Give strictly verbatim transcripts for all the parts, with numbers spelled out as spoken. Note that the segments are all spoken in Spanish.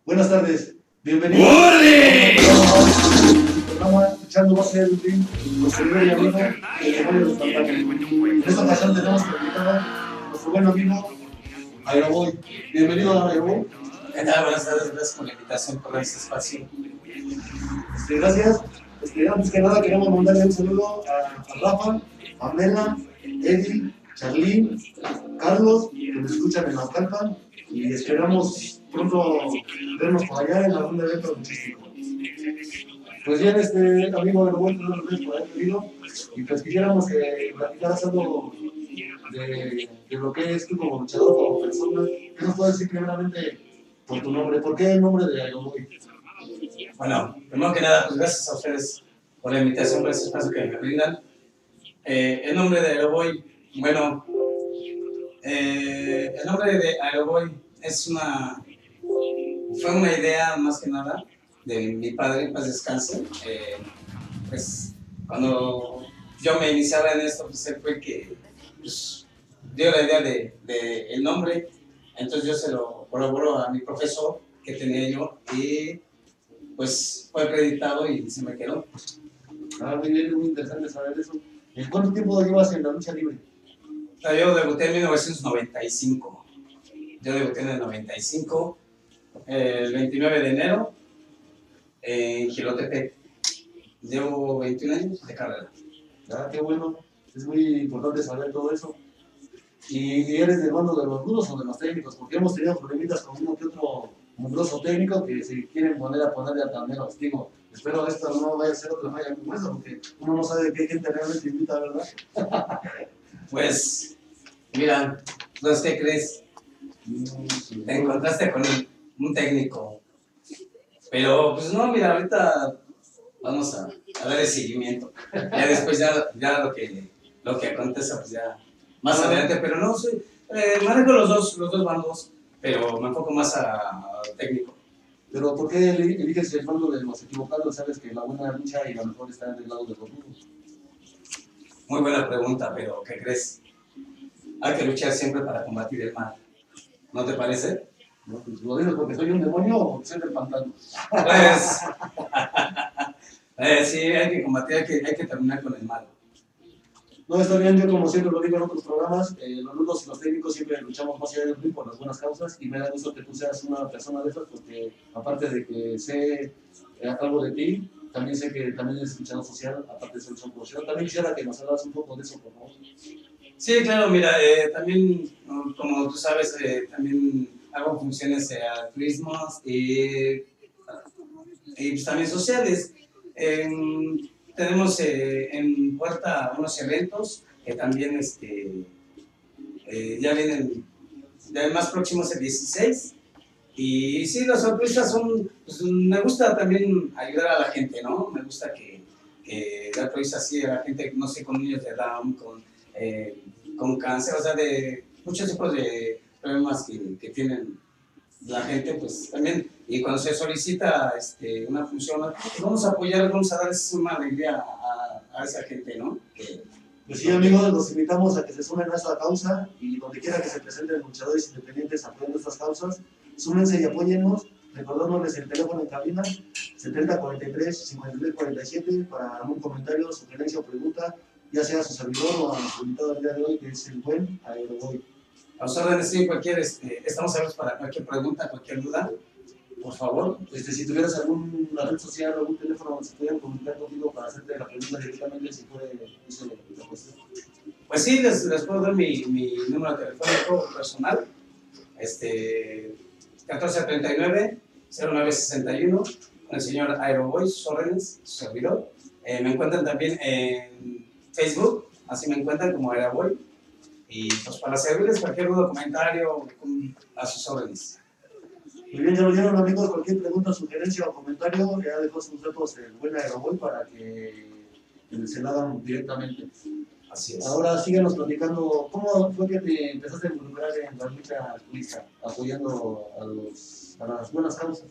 Buenas tardes, bienvenidos al programa Echando Base del Ring, nuestro querido amigo el demonio de Pantano. En esta ocasión tenemos que invitar a nuestro buen amigo Aeroboy. Bienvenido a Aeroboy. ¿Qué tal? Buenas tardes, gracias por la invitación, por este espacio. Este, gracias. Este, antes que nada queremos mandarle un saludo a, a Rafa, a Mela, Eddie, Charlín, Carlos, que nos escuchan en Naucalpan, y esperamos pronto vernos por allá en algún evento muchísimo. Pues bien, este amigo de Aeroboy, muchas gracias por haber venido, y pues quisiéramos que platicaras algo de, de lo que es tú como luchador, como persona. ¿Qué nos puedes decir primeramente por tu nombre? ¿Por qué el nombre de Aeroboy? Bueno, primero que nada, pues gracias a ustedes por la invitación, por este espacio que me brindan. Eh, el nombre de Aeroboy, bueno, eh, el nombre de Aeroboy es una, fue una idea más que nada de mi padre, en paz descanse. Eh, pues cuando yo me iniciaba en esto, pues él fue el que pues, dio la idea de, de el nombre. Entonces yo se lo corroboró a mi profesor que tenía yo y pues fue acreditado y se me quedó. Ah, muy bien, muy interesante saber eso. ¿Cuánto tiempo llevas en la lucha libre? Yo debuté en mil novecientos noventa y cinco. Yo debuté en el noventa y cinco, el veintinueve de enero, en Jilotepec. Llevo veintiún años de carrera. Ah, qué bueno. Es muy importante saber todo eso. ¿Y eres del bando de los duros o de los técnicos? Porque hemos tenido problemitas con uno que otro mugroso técnico que se quieren poner a ponerle a tanderos. Digo, espero esto no vaya a ser otra falla como esa, porque uno no sabe qué gente realmente invita, ¿verdad? Pues, mira, ¿sabes qué crees? Te encontraste con un, un técnico. Pero, pues no, mira, ahorita vamos a, a dar el seguimiento. Ya después, ya, ya lo, que, lo que acontece, pues ya más adelante. Pero no, soy, eh, manejo los dos, los dos bandos, pero me enfoco más a, a técnico. Pero ¿por qué eliges el bando de los equivocados? Sabes que la buena lucha y la mejor está del lado de los duros. Muy buena pregunta, pero ¿qué crees? Hay que luchar siempre para combatir el mal. ¿No te parece? No, pues lo digo porque soy un demonio o porque soy del pantano. Pues, eh, sí, hay que combatir, hay que, hay que terminar con el mal. No, está bien, yo como siempre lo digo en otros programas, eh, los rudos y los técnicos siempre luchamos más allá del ring por las buenas causas, y me da gusto que tú seas una persona de esas, porque aparte de que sé eh, algo de ti, también sé que también eres luchador social, aparte de ser luchador profesional. También quisiera que nos hablas un poco de eso, por favor. Sí, claro, mira, eh, también, como tú sabes, eh, también hago funciones de altruismo y, y pues, también sociales. Eh, tenemos eh, en puerta unos eventos que también este, eh, ya vienen, ya el más próximo es el dieciséis. Y sí, los altruistas son, pues, me gusta también ayudar a la gente, ¿no? Me gusta que, que el altruista sí, a la gente, no sé, con niños de Down, con, eh, con cáncer, o sea, de muchos tipos de problemas que, que tienen la gente, pues también, y cuando se solicita este, una función, pues vamos a apoyar, vamos a dar una alegría a, a esa gente, ¿no? Que, Pues sí, amigos, los invitamos a que se sumen a esta causa, y donde quiera que se presenten luchadores independientes apoyando estas causas, súmense y apóyennos, recordándoles el teléfono en cabina, setenta cuarenta y tres, cincuenta y tres cuarenta y siete, para algún comentario, sugerencia o pregunta, ya sea a su servidor o a nuestro invitado del día de hoy, que es el buen Aeroboy. A los órdenes, sí, cualquier, este, estamos abiertos para cualquier pregunta, cualquier duda, por favor. Este, si tuvieras alguna red social o algún teléfono donde se pudieran comunicar contigo para hacerte la pregunta directamente, si puede eso la cuestión. Pues sí, les, les puedo dar mi, mi número telefónico personal, este, catorce treinta y nueve, cero nueve sesenta y uno, con el señor Aeroboy, sus órdenes, su servidor. Eh, me encuentran también en Facebook, así me encuentran como Aeroboy. Y pues para servirles cualquier duda, comentario, a sus órdenes. Muy bien, ya lo vieron, amigos. Cualquier pregunta, sugerencia o comentario, ya dejó sus datos el buen Aeroboy para que se la hagan directamente. Así es. Ahora síguenos platicando, ¿cómo fue que te empezaste a involucrar en la lucha altruista, apoyando a, los, a las buenas causas?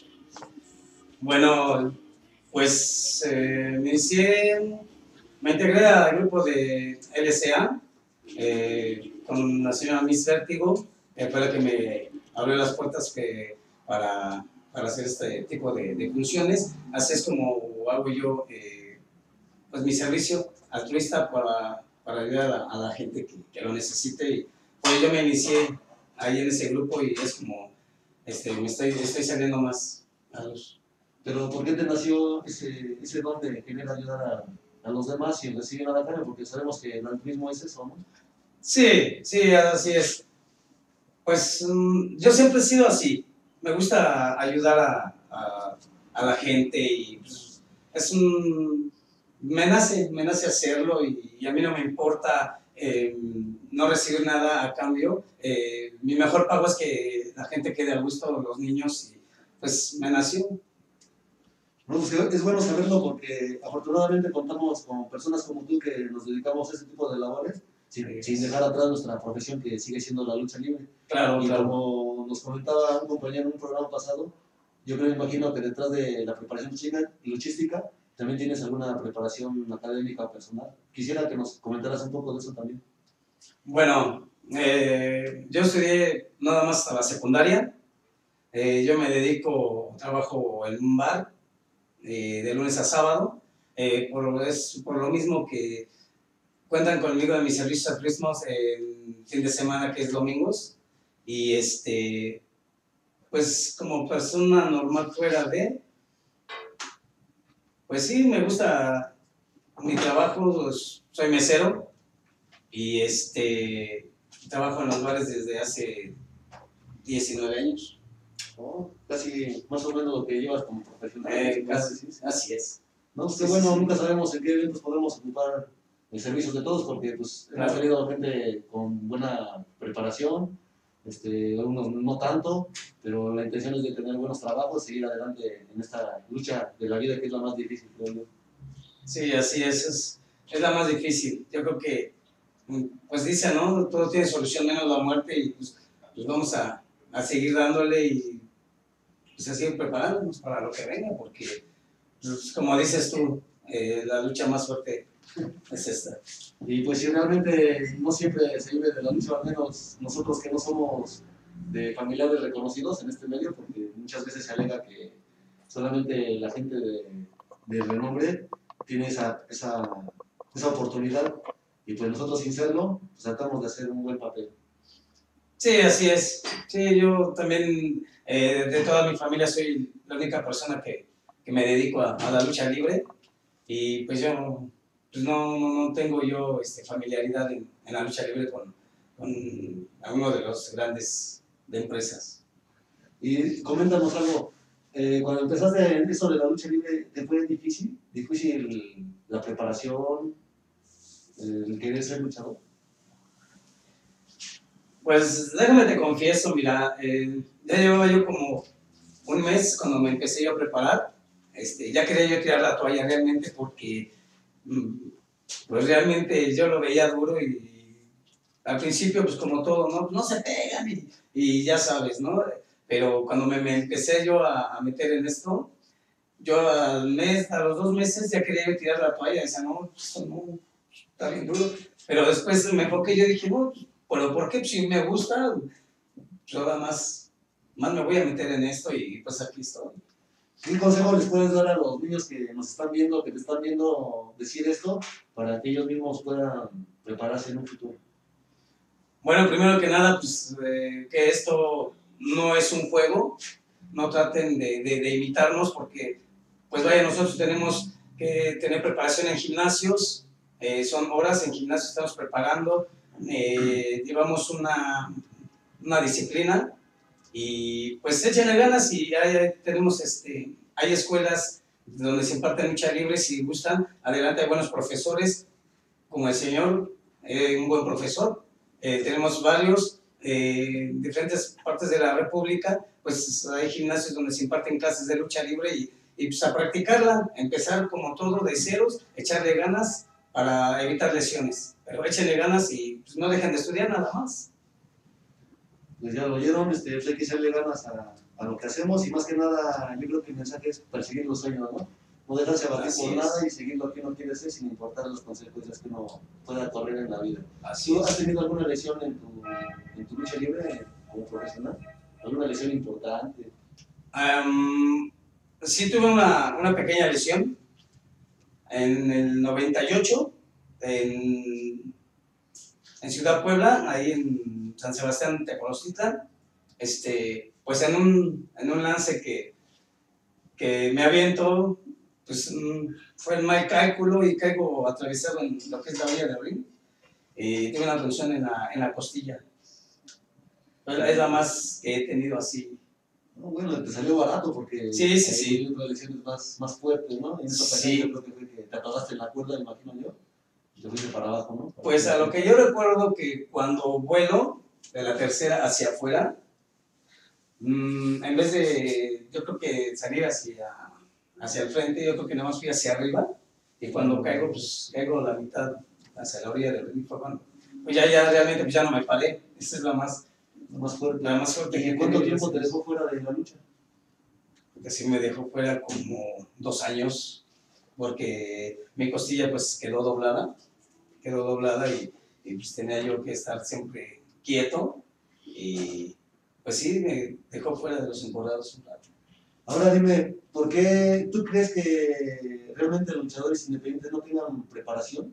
Bueno, pues eh, me inicié, me integré al grupo de L S A, eh, con la señora Miss Vértigo, que fue la que me abrió las puertas que, para para hacer este tipo de, de funciones. Así es como hago yo eh, pues mi servicio altruista para, para ayudar a la, a la gente que, que lo necesite. Y pues yo me inicié ahí en ese grupo y es como este, me estoy, estoy saliendo más a luz. Pero ¿por qué te nació ese, ese don de querer ayudar a, a los demás y recibir nada a cambio? Porque sabemos que el altruismo es eso, ¿no? Sí, sí, así es. Pues um, yo siempre he sido así. Me gusta ayudar a, a, a la gente y pues, es un... Me nace, me nace hacerlo y, y a mí no me importa eh, no recibir nada a cambio. Eh, mi mejor pago es que la gente quede a gusto, los niños, y pues me nació. No, pues es bueno saberlo porque afortunadamente contamos con personas como tú que nos dedicamos a ese tipo de labores sin, sin dejar atrás nuestra profesión que sigue siendo la lucha libre. Claro, y claro. Como nos comentaba un compañero en un programa pasado, yo creo, me imagino que detrás de la preparación luchística también tienes alguna preparación académica o personal. Quisiera que nos comentaras un poco de eso también. Bueno, eh, yo estudié nada más hasta la secundaria. Eh, yo me dedico, trabajo en un bar eh, de lunes a sábado. Eh, por, es por lo mismo que cuentan conmigo en mis servicios altruismos en fin de semana, que es domingos. Y este, pues como persona normal fuera de, pues sí, me gusta mi trabajo, soy mesero y este, trabajo en los bares desde hace diecinueve años. Oh, casi más o menos lo que llevas como profesional. Eh, casi, así es. No, pues qué bueno, nunca sabemos en qué eventos podemos ocupar los servicios de todos, porque pues Claro. hemos tenido gente con buena preparación, este, unos no tanto, pero la intención es de tener buenos trabajos, seguir adelante en esta lucha de la vida que es la más difícil, creo yo. Sí, así es, es, es la más difícil. Yo creo que, pues dice, ¿no? Todo tiene solución menos la muerte y pues, pues vamos a, a seguir dándole y pues a seguir preparándonos para lo que venga, porque pues, como dices tú, eh, la lucha más fuerte es esta. Y pues si realmente no siempre se vive de la lucha, al menos nosotros que no somos de familiares reconocidos en este medio, porque muchas veces se alega que solamente la gente de, de renombre tiene esa, esa, esa oportunidad, y pues nosotros sin serlo, pues tratamos de hacer un buen papel. Sí, así es. Sí, yo también, eh, de toda mi familia, soy la única persona que, que me dedico a, a la lucha libre, y pues yo pues no, no, no tengo yo este, familiaridad en, en la lucha libre con, con alguno de los grandes de empresas. Y coméntanos algo, eh, cuando empezaste en eso de la lucha libre, ¿te fue difícil? ¿Difícil la preparación, el querer ser luchador? Pues déjame te confieso, mira, eh, ya llevaba yo como un mes cuando me empecé yo a preparar. Este, ya quería yo tirar la toalla realmente porque pues realmente yo lo veía duro y al principio pues como todo, no, no se pegan y, y ya sabes, ¿no? Pero cuando me, me empecé yo a, a meter en esto, yo al mes, a los dos meses ya quería yo tirar la toalla, decía, no, esto no, está bien duro. Pero después me enfoqué y yo dije, no, pero ¿por qué? Pues si me gusta, yo nada más, más me voy a meter en esto y pues aquí estoy. ¿Qué consejo les puedes dar a los niños que nos están viendo, que te están viendo decir esto, para que ellos mismos puedan prepararse en un futuro? Bueno, primero que nada, pues eh, que esto no es un juego, no traten de, de, de imitarnos porque, pues vaya, nosotros tenemos que tener preparación en gimnasios, eh, son horas en gimnasio, estamos preparando, eh, llevamos una, una disciplina y pues échenle ganas y hay, hay, tenemos, este, hay escuelas donde se imparten lucha libre, si gustan, adelante, hay buenos profesores, como el señor, eh, un buen profesor. Eh, tenemos varios, eh, diferentes partes de la República, pues hay gimnasios donde se imparten clases de lucha libre y, y pues a practicarla, empezar como todo de ceros, echarle ganas para evitar lesiones, pero échenle ganas y pues, no dejen de estudiar nada más. Pues ya lo oyeron, este, pues hay que echarle ganas a, a lo que hacemos y más que nada yo creo que el mensaje es perseguir los sueños, ¿no? No dejarse abatir por nada y seguir lo que uno quiere ser sin importar las consecuencias que uno pueda correr en la vida. Así ¿Tú es. has tenido alguna lesión en tu, en tu lucha libre como profesional? ¿Alguna lesión importante? Um, sí tuve una, una pequeña lesión en el noventa y ocho, en, en Ciudad Puebla, ahí en San Sebastián Tepoztlán, este, pues en un, en un lance que, que me aviento, pues fue el mal cálculo y caigo atravesado en lo que es la orilla de Orín, y tuve una punción en la, en la costilla. Es la más que he tenido así. No, bueno, te salió barato porque sí, sí, hay sí. otras lesiones más, más fuertes, ¿no? En esa ocasión Sí. yo creo que fue que te atoraste en la cuerda, imagino yo, y te fuiste para abajo, ¿no? Para pues a lo que yo recuerdo que cuando vuelo de la tercera hacia afuera, mmm, en vez de, yo creo que salir hacia, hacia el frente, yo creo que nada más fui hacia arriba, y cuando caigo, pues caigo la mitad hacia la orilla del río, fue cuando, pues ya, ya realmente pues ya no me paré. Esa es la más, la más fuerte. La más fuerte. ¿Y cuánto tiempo te dejó fuera de la lucha? Porque sí me dejó fuera como dos años, porque mi costilla pues quedó doblada, quedó doblada y, y pues tenía yo que estar siempre quieto, y pues sí, me dejó fuera de los emborrados un rato. Ahora dime, ¿por qué tú crees que realmente los luchadores independientes no tengan preparación?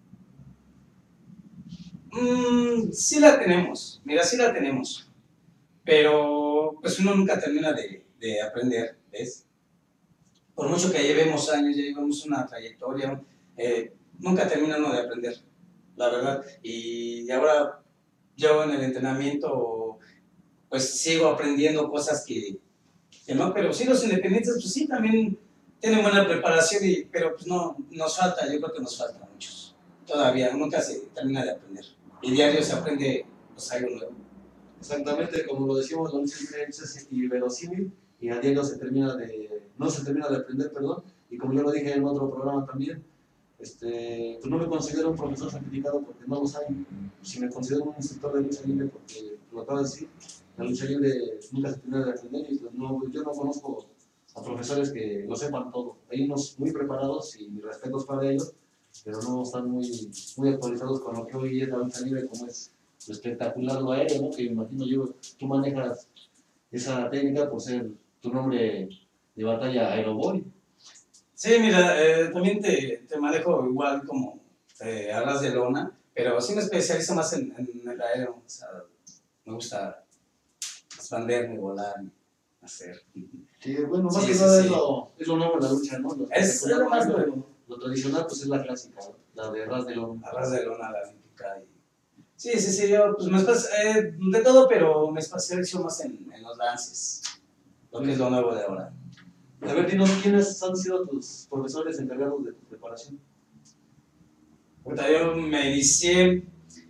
Mm, sí la tenemos, mira, sí la tenemos, pero pues uno nunca termina de, de aprender, ¿ves? Por mucho que llevemos años, ya llevamos una trayectoria, eh, nunca termina uno de aprender, la verdad. Y ahora yo en el entrenamiento pues sigo aprendiendo cosas que, que no, pero sí los independientes pues sí también tienen buena preparación, y, pero pues no, nos falta, yo creo que nos falta muchos. Todavía nunca se termina de aprender. Y diario se aprende pues algo nuevo. Exactamente, como lo decimos, la lucha libre es inverosímil y a diario se termina de, no se termina de aprender, perdón, y como yo lo dije en otro programa también, este, pues no me considero un profesor certificado porque no lo saben. Si me considero un instructor de lucha libre, porque lo acabo de decir, la lucha libre nunca se termina de aprender, y pues no, yo no conozco a profesores que lo sepan todo. Hay unos muy preparados y mis respetos para ellos, pero no están muy, muy actualizados con lo que hoy es la lucha libre, como es lo espectacular lo aéreo, ¿no? Que me imagino yo, tú manejas esa técnica por ser tu nombre de batalla Aeroboy. Sí, mira, eh, también te, te manejo igual como eh, a ras de lona, pero sí me especializo más en, en el aéreo. O sea, me gusta expanderme, volar, hacer. Sí, bueno, más Sí, que sí, nada sí. es, lo, es lo nuevo en la lucha, ¿no? Lo Es lo más lo, nuevo. lo tradicional, pues es la clásica, la de ras de lona. A ras de lona, la olímpica. Y... Sí, sí, sí, yo pues me espe- eh, de todo, pero me especializo más en, en los lances, lo que es lo nuevo de ahora. A ver, dinos, ¿quiénes han sido tus profesores encargados de tu preparación? Ahorita yo me inicié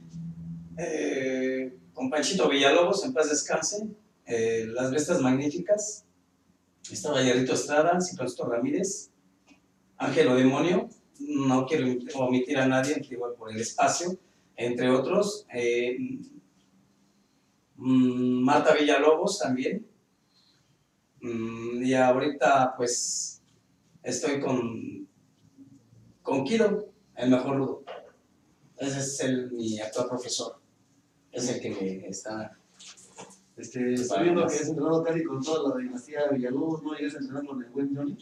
eh, con Panchito Villalobos, en paz descanse, eh, Las Bestas Magníficas, estaba Yarrito Estrada, Cipriano Ramírez, Ángelo Demonio, no quiero omitir a nadie, igual por el espacio, entre otros, eh, Marta Villalobos también, y ahorita pues estoy con, con Kido, el mejor rudo. Ese es el, mi actual profesor, es el que me está... Este, estoy viendo que has entrenado casi con toda la dinastía de Villalobos, ¿no llegas a entrenar con el buen Johnny?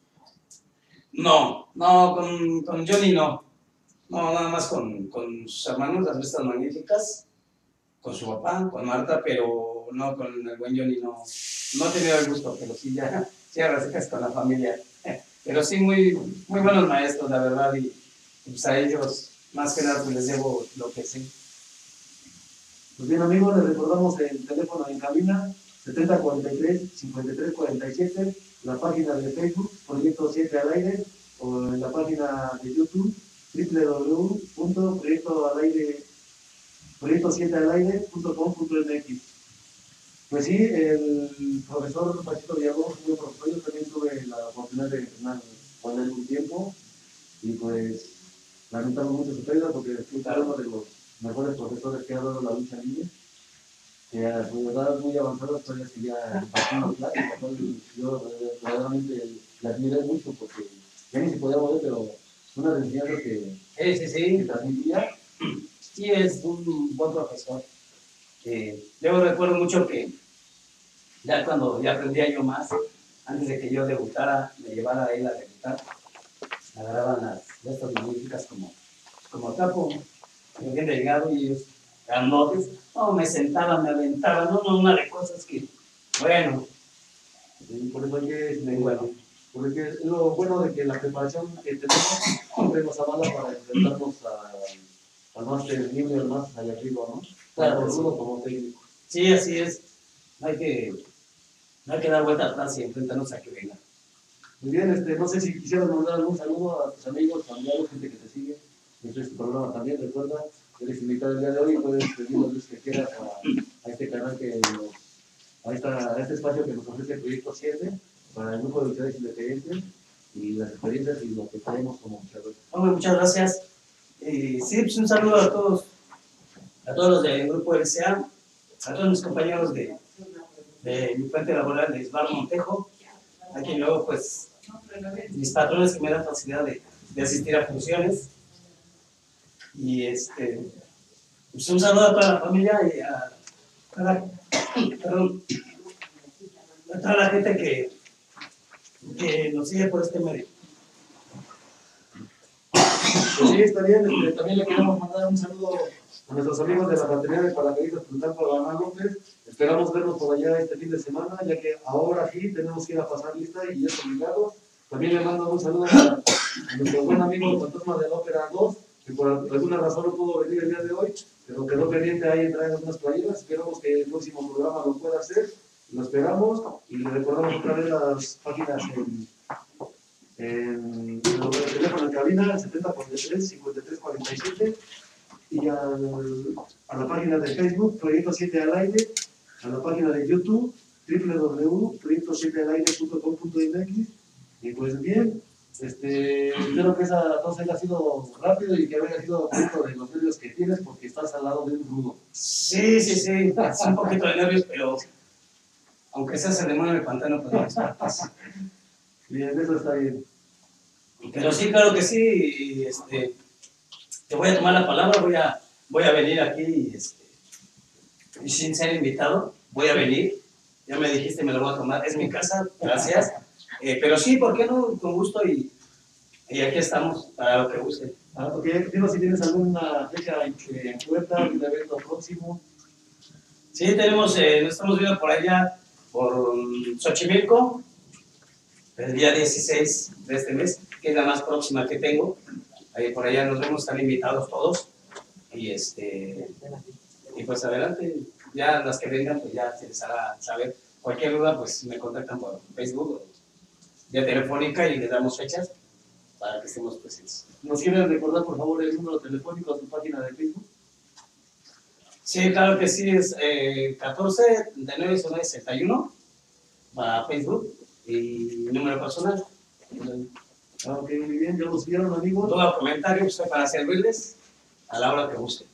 No, no, con, con Johnny no. No, nada más con, con sus hermanos, Las Bestas Magníficas, con su papá, con Marta, pero no, con el buen Johnny no. No he tenido el gusto, pero sí ya, sí arrasas con la familia. Pero sí, muy, muy buenos maestros, la verdad, y pues a ellos, más que nada, pues les debo lo que sé. Pues bien, amigos, les recordamos el teléfono en cabina, setenta cuarenta y tres, cincuenta y tres cuarenta y siete, la página de Facebook, Proyecto siete al aire, o en la página de YouTube, doble u doble u doble u punto proyecto siete al aire punto com punto m x. Pues sí, el profesor Pachito Villalobos, muy profesor, yo también tuve la oportunidad de entrenar con él un tiempo, y pues lamentamos mucho su pérdida porque fue uno de los mejores profesores que ha dado la lucha libre, que a su edad muy avanzada todavía seguía impartiendo clases. Yo verdaderamente le admiré mucho porque ya ni se podía mover, pero una de enseñanzas que, sí, sí, sí. que transmitía. Sí, es un buen profesor. Eh, yo recuerdo mucho que Ya cuando ya aprendía yo más, antes de que yo debutara, me llevara a él a debutar, agarraban las de estas magníficas como, como tapo, bien delgado y ellos grandotes, no, me sentaban, me aventaban, no, no, una de cosas que, bueno, Y por eso hay que, este, bueno. porque es lo bueno de que la preparación que tenemos siempre nos avala para enfrentarnos a, al más terrible, al más allá arriba, ¿no? Claro, Tanto sí. rudo como técnico. Sí, así es, no hay que, no hay que dar vuelta atrás y enfrentarnos a que venga. Muy bien, este, no sé si quisieras mandar algún saludo a tus amigos, familiares, gente que te sigue. Este es tu programa también, recuerda, eres invitado el día de hoy y puedes pedir los días que quieras a, a este canal, que nos, a, esta, a este espacio que nos ofrece el Proyecto siete para el grupo de luchadores independientes y las experiencias y lo que tenemos como luchadores. Hombre, muchas gracias. Eh, sí, pues un saludo a todos, a todos los del grupo L C A, a todos mis compañeros de, de mi fuente laboral de Isbar Montejo, a quien luego, pues, mis patrones que me dan facilidad de, de asistir a funciones. Y este, pues un saludo a toda la familia y a, a la, perdón, a toda la gente que, que nos sigue por este medio. Pues sí, está bien. Este, también le queremos mandar un saludo a nuestros amigos de la batería de paracaidistas Plutarco Banal López. Esperamos vernos por allá este fin de semana, ya que ahora sí tenemos que ir a pasar lista y es obligado. También le mando un saludo a, a nuestro buen amigo el Fantasma de la Ópera dos, que por alguna razón no pudo venir el día de hoy, pero quedó pendiente ahí en traer algunas playeras. Esperamos que el próximo programa lo pueda hacer. Lo esperamos y le recordamos otra vez las páginas en, en, en el teléfono de cabina, setenta cuarenta y tres, cincuenta y tres cuarenta y siete, y al, a la página de Facebook, Proyecto siete al aire, a la página de YouTube, doble u doble u doble u punto proyecto siete al aire punto com punto m x. Y pues bien, este, espero que esa tos haya sido rápido y que haya sido fruto de los nervios que tienes, porque estás al lado de un rudo. Sí, sí, sí, es un poquito de nervios, pero aunque sea se demueve el pantano, pues no es. Bien, eso está bien. Pero sí, claro que sí, y, este, te voy a tomar la palabra, voy a, voy a venir aquí y, este, y sin ser invitado, voy a venir. Ya me dijiste, me lo voy a tomar, es mi casa, gracias. Eh, pero sí, ¿por qué no? Con gusto y, y aquí estamos para lo que guste. Ah, ok, digo si tienes alguna fecha en, en puerta, un evento próximo. Sí, tenemos, eh, nos estamos viendo por allá, por um, Xochimilco, el día dieciséis de este mes, que es la más próxima que tengo. Ahí por allá nos vemos, están invitados todos. Y este y pues adelante, ya las que vengan, pues ya se les hará saber. Cualquier duda, pues me contactan por Facebook o vía telefónica y les damos fechas para que estemos presentes. ¿Nos quieres recordar, por favor, el número telefónico de tu página de Facebook? Sí, claro que sí, es eh, catorce treinta y nueve sesenta y uno para Facebook y número personal. Ah, ok, muy bien, ya los vieron, amigos. Todo comentario, estoy para servirles a la hora que guste.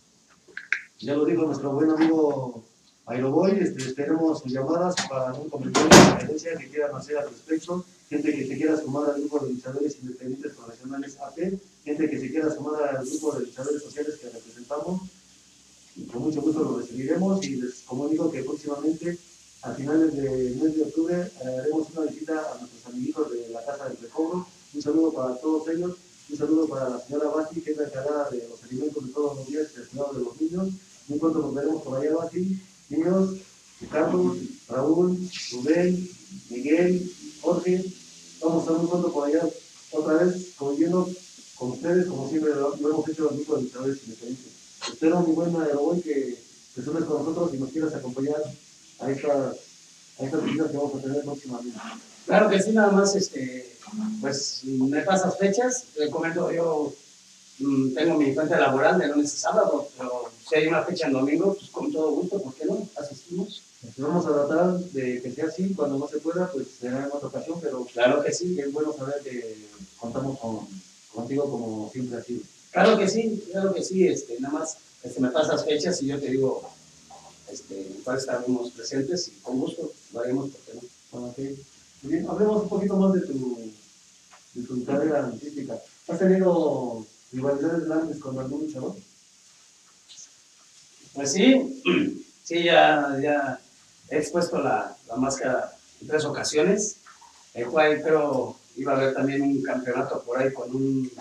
Ya lo dijo nuestro buen amigo Aeroboy, este, esperemos sus llamadas para un comentario de referencia que quieran hacer al respecto, gente que se quiera sumar al grupo de luchadores independientes profesionales A P, gente que se quiera sumar al grupo de luchadores sociales que representamos, y con mucho gusto lo recibiremos y les comunico que próximamente, a finales del mes de octubre, haremos una visita a nuestros amiguitos de la Casa del Recobro. Un saludo para todos ellos, un saludo para la señora Basti, que es la encargada de los alimentos de todos los días y del cuidado de los niños. Muy pronto nos veremos por allá, Basti. Niños, Carlos, Raúl, Rubén, Miguel, Jorge, vamos a estar muy pronto por allá otra vez conviviendo con ustedes, como siempre lo, lo hemos hecho en el grupo de luchadores independientes. Espero, mi buen Aeroboy, que te sumes con nosotros y nos quieras acompañar a estas, a estas visitas que vamos a tener próximamente. Claro que sí, nada más, este, pues me pasas fechas, le comento, yo mmm, tengo mi cuenta laboral de lunes a sábado, pero si hay una fecha en domingo, pues con todo gusto, ¿por qué no? Asistimos. Vamos a tratar de que sea así, cuando no se pueda, pues será en otra ocasión, pero claro que sí. Es bueno saber que contamos con, contigo como siempre ha sido. Claro que sí, claro que sí, este, nada más este, me pasas fechas y yo te digo, este, cuál estaremos presentes y con gusto lo haremos, ¿por qué no? Okay. Muy bien, hablemos un poquito más de tu, de tu carrera artística. ¿Has tenido rivalidades grandes con algún luchador? Pues sí, sí, ya, ya he expuesto la, la máscara en tres ocasiones, el cual creo iba a haber también un campeonato por ahí con un,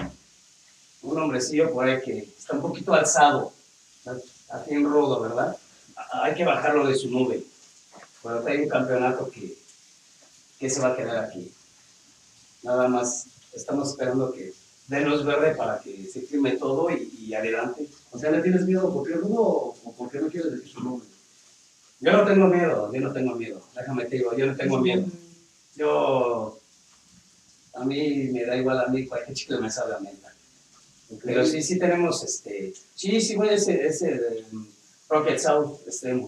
un hombrecillo por ahí que está un poquito alzado, aquí en rudo, ¿verdad? Hay que bajarlo de su nube. Pero hay un campeonato que, que se va a quedar aquí. Nada más estamos esperando que dé luz verde para que se firme todo y, y adelante. O sea, ¿le tienes miedo porque es rudo o, o porque no quieres decir su nombre? Yo no tengo miedo, yo no tengo miedo. Déjame te digo, yo no tengo miedo. Yo, a mí me da igual a mí, cualquier chico me sabe a menta. Okay. Pero sí, sí tenemos, este, sí, sí, güey, ese, ese um, Rocket South extremo.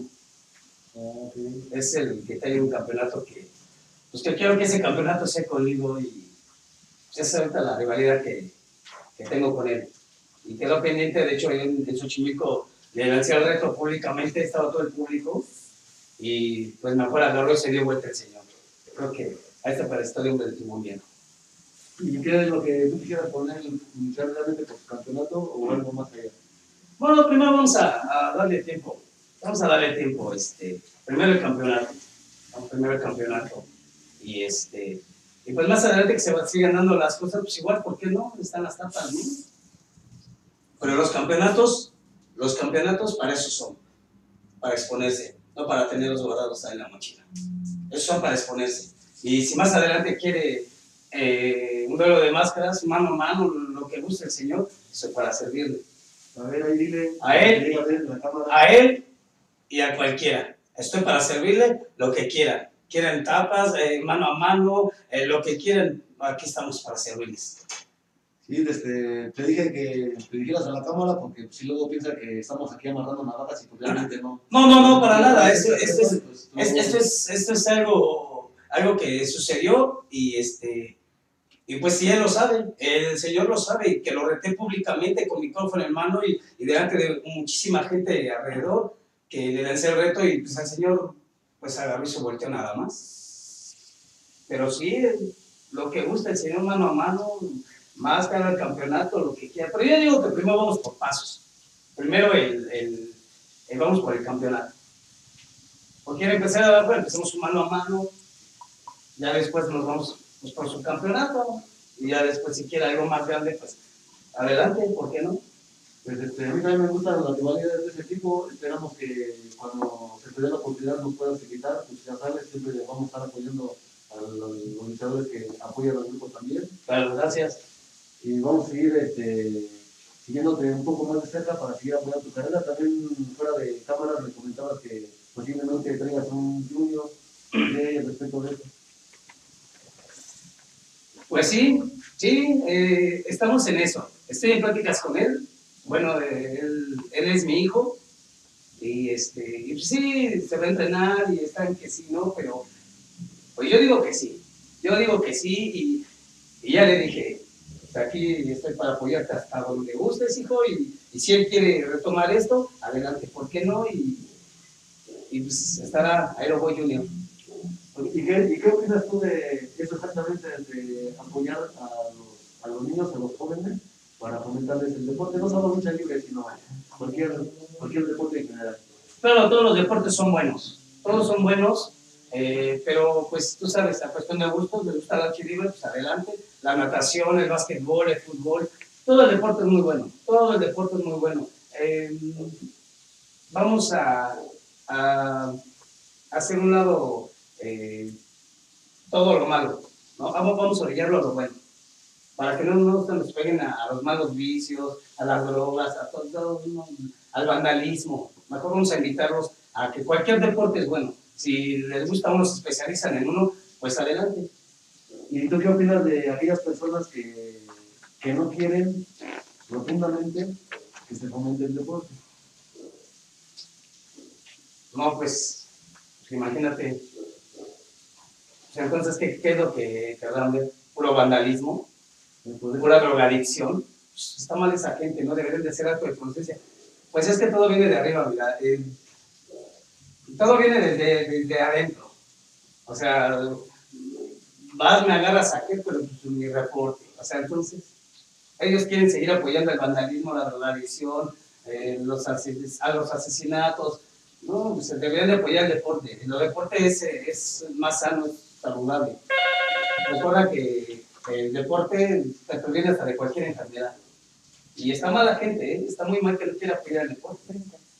Okay. Es el que tiene un campeonato que, pues que quiero que ese campeonato sea conmigo y pues, esa es ahorita la rivalidad que, que tengo con él. Y quedó pendiente, de hecho, en, en Xochimilco le lancé el reto públicamente, estaba todo el público y pues me acuerdo, agarró y se dio vuelta el señor. Yo creo que a esta para esta de hombre le tuvo miedo. ¿Y qué es lo que tú quisieras poner realmente por su campeonato o algo más allá? Bueno, primero vamos a, a darle tiempo. Vamos a darle tiempo. Este, primero el campeonato. Vamos, primero el campeonato. Y, este, y pues más adelante que se sigan dando las cosas, pues igual, ¿por qué no? Están las tapas, ¿no? Pero los campeonatos, los campeonatos para eso son. Para exponerse, no para tenerlos guardados ahí en la mochila. Esos son para exponerse. Y si más adelante quiere eh, un duelo de máscaras, mano a mano, lo que guste el señor, eso es para servirle. A ver, ahí dile. A él, dile, a, ver, la cámara. a él y a cualquiera. Estoy para servirle lo que quieran. Quieren tapas, eh, mano a mano, eh, lo que quieran, aquí estamos para servirles. Sí, desde, te dije que te dijeras a la cámara porque si luego piensa que estamos aquí amarrando navajas y pues realmente no. No, no, no, para nada. Esto, esto, es, es, esto, es, esto es algo, algo que sucedió y este... Y pues si él lo sabe, el señor lo sabe, que lo reté públicamente con micrófono en mano y, y delante de muchísima gente alrededor, que le lancé el reto y pues al señor pues agarró y se volteó nada más. Pero sí, lo que gusta el señor mano a mano, máscara, el campeonato, lo que quiera. Pero yo digo que primero vamos por pasos. Primero el, el, el vamos por el campeonato. Porque quiere empezar a dar, bueno, empezamos mano a mano, ya después nos vamos pues por su campeonato, y ya después si quiere algo más grande, pues adelante, ¿por qué no? Pues este, a mí también me gustan las rivalidades de ese tipo, esperamos que cuando se te dé la oportunidad nos puedas invitar, pues ya sabes, siempre vamos a estar apoyando a los organizadores que apoyan al grupo también. Claro, gracias. Y vamos a seguir este, siguiéndote un poco más de cerca para seguir apoyando tu carrera. También fuera de cámara me comentabas que posiblemente traigas un junior, ¿qué respecto de eso? Pues sí, sí, eh, estamos en eso. Estoy en pláticas con él. Bueno, eh, él, él es mi hijo. Y, este, y pues sí, se va a entrenar y está en que sí, ¿no? Pero pues yo digo que sí. Yo digo que sí y, y ya le dije, aquí estoy para apoyarte hasta donde gustes, hijo. Y, y si él quiere retomar esto, adelante, ¿por qué no? Y, y pues estará Aeroboy Junior. ¿Y qué, ¿Y qué opinas tú de eso exactamente, de apoyar a los, a los niños, a los jóvenes, para fomentarles el deporte? No solo lucha libre, sino cualquier, cualquier deporte en general. Claro, todos los deportes son buenos, todos son buenos, eh, pero pues tú sabes, la cuestión de gustos, me gusta la lucha libre, pues adelante, la natación, el básquetbol, el fútbol, todo el deporte es muy bueno, todo el deporte es muy bueno. Eh, vamos a, a hacer un lado... Eh, todo lo malo, ¿no? Vamos, vamos a orillarlo a lo bueno, para que no, no se nos peguen a, a los malos vicios, a las drogas, a todo, todo, no, al vandalismo. Mejor vamos a invitarlos a que cualquier deporte es bueno. Si les gusta a uno, se especializan en uno, pues adelante. ¿Y tú qué opinas de aquellas personas que, que no quieren rotundamente que se fomente el deporte? No, pues, pues imagínate. Entonces, ¿qué, qué es lo que querrán ver? ¿Puro vandalismo? ¿Pura drogadicción? Pues está mal esa gente, ¿no? Deberían de ser acto de conciencia. Pues es que todo viene de arriba, mira. Eh, todo viene desde, desde adentro. O sea, vas, me agarras a qué, pero pues mi reporte. O sea, entonces, ellos quieren seguir apoyando el vandalismo, la drogadicción, eh, los, ases a los asesinatos. No, pues deberían de apoyar el deporte. El deporte es, es más sano, es saludable. Recuerda que el deporte te previene hasta de cualquier enfermedad. Y está mal la gente, ¿eh? Está muy mal que no quiera apoyar el deporte.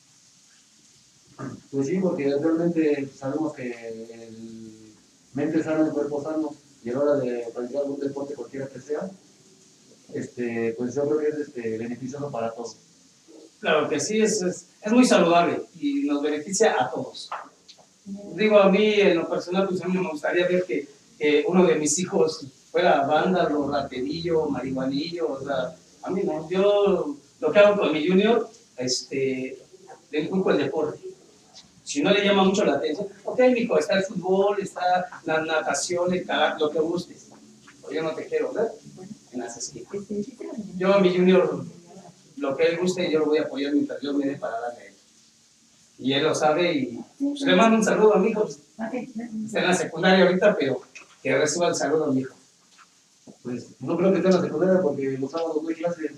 Pues sí, porque realmente sabemos que el mente sana, el cuerpo sano, y a la hora de practicar algún deporte, cualquiera que sea, este, pues yo creo que es este, beneficioso para todos. Claro que sí, es, es, es muy saludable y nos beneficia a todos. Digo, a mí en lo personal, pues a mí me gustaría ver que, que uno de mis hijos fuera vándalo, raterillo, marihuanillo, o sea, a mí no. Yo lo que hago con mi junior, este, le inculco el deporte. Si no le llama mucho la atención, ok, mijo, está el fútbol, está la natación, el karate, lo que gustes. Pero yo no te quiero ver en las esquinas. Yo a mi junior, lo que él guste, yo lo voy a apoyar mientras yo me dé para darle a él. Y él lo sabe y pues, le mando un saludo a mi hijo. Pues, está en la secundaria ahorita, pero que reciba el saludo a mi hijo. Pues no creo que esté en la secundaria porque los sábados no hay clases.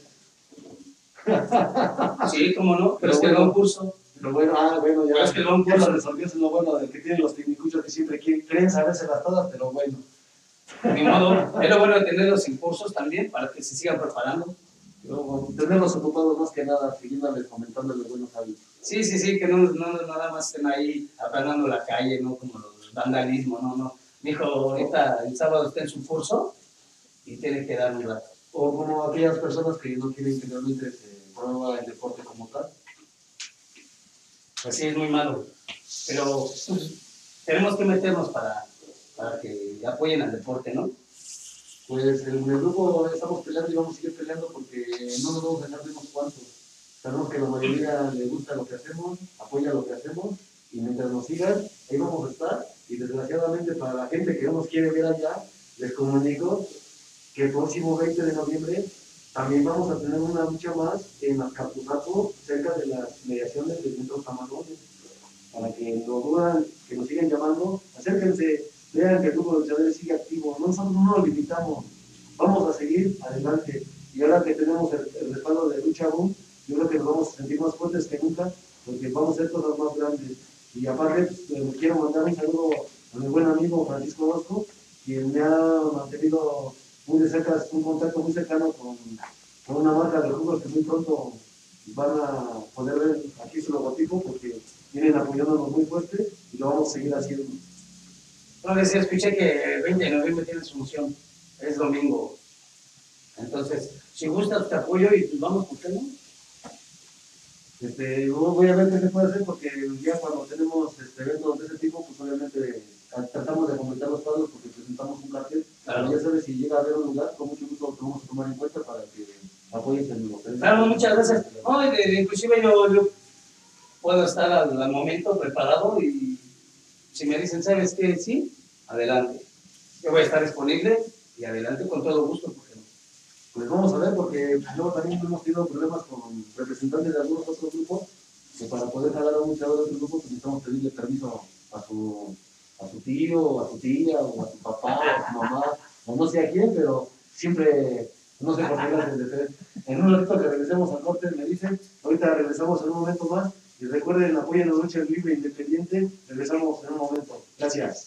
Sí, cómo no, pero, pero es que bueno, no un curso. Pero bueno, ah, bueno, ya, pero es que no un ya curso. lo resolvió, es lo bueno de que tienen los tecnicuchos que siempre quieren, creen sabérselas todas, pero bueno. Ni modo, es lo bueno de tenerlos en cursos también para que se sigan preparando. Pero, tenerlos ocupados más que nada, siguiéndoles, comentándoles buenos hábitos. Sí, sí, sí, que no, no nada más estén ahí aplanando la calle, ¿no? Como los vandalismo, no, no. Mi hijo ahorita el sábado está en su curso y tiene que dar un rato. O como aquellas personas que no quieren que realmente se prueba el deporte como tal. Pues sí, es muy malo. Pero pues, tenemos que meternos para, para que apoyen al deporte, ¿no? Pues en el grupo estamos peleando y vamos a seguir peleando porque no nos vamos a dejar de unos cuantos. Sabemos que la mayoría le gusta lo que hacemos, apoya lo que hacemos y mientras nos sigan, ahí vamos a estar. Y desgraciadamente para la gente que no nos quiere ver allá, les comunico que el próximo veinte de noviembre también vamos a tener una lucha más en Azcapotzalco, cerca de las mediaciones del Centro Tamalones. Para que nos dudan, que nos sigan llamando, acérquense, vean que el grupo de luchadores sigue activo. No, nosotros no nos limitamos, vamos a seguir adelante. Y ahora que tenemos el, el respaldo de Lucha Boom, yo creo que nos vamos a sentir más fuertes que nunca, porque vamos a hacer cosas más grandes. Y aparte, pues, quiero mandar un saludo a mi buen amigo Francisco Orozco, quien me ha mantenido muy de cerca, un contacto muy cercano con, con una marca de jugos que muy pronto van a poder ver aquí su logotipo, porque vienen apoyándonos muy fuerte y lo vamos a seguir haciendo. No, les escuché que el veinte de noviembre tiene su función, es domingo. Entonces, si gustas, te apoyo y pues vamos, ¿por qué no? Este, voy a ver qué se puede hacer porque ya cuando tenemos este, eventos de ese tipo, pues obviamente tratamos de completar los cuadros porque presentamos un cartel. Claro. Ya sabes, si llega a haber un lugar, con mucho gusto lo vamos a tomar en cuenta para que apoyes en los eventos. Claro, muchas gracias. No, de, de, inclusive yo, yo puedo estar al, al momento preparado y si me dicen, ¿sabes qué? Sí, adelante. Yo voy a estar disponible y adelante con todo gusto. ¿Por qué no? Pues vamos a ver, porque luego también hemos tenido problemas con representantes de algunos otros grupos, que para poder jalar a un luchador de otro grupo pues necesitamos pedirle permiso a su, a su tío, a su tía, o a su papá, o a su mamá, o no sé a quién, pero siempre, no sé por qué las de En un ratito que regresemos al corte me dicen, ahorita regresamos en un momento más, y recuerden, apoyen la lucha libre independiente, regresamos en un momento. Gracias.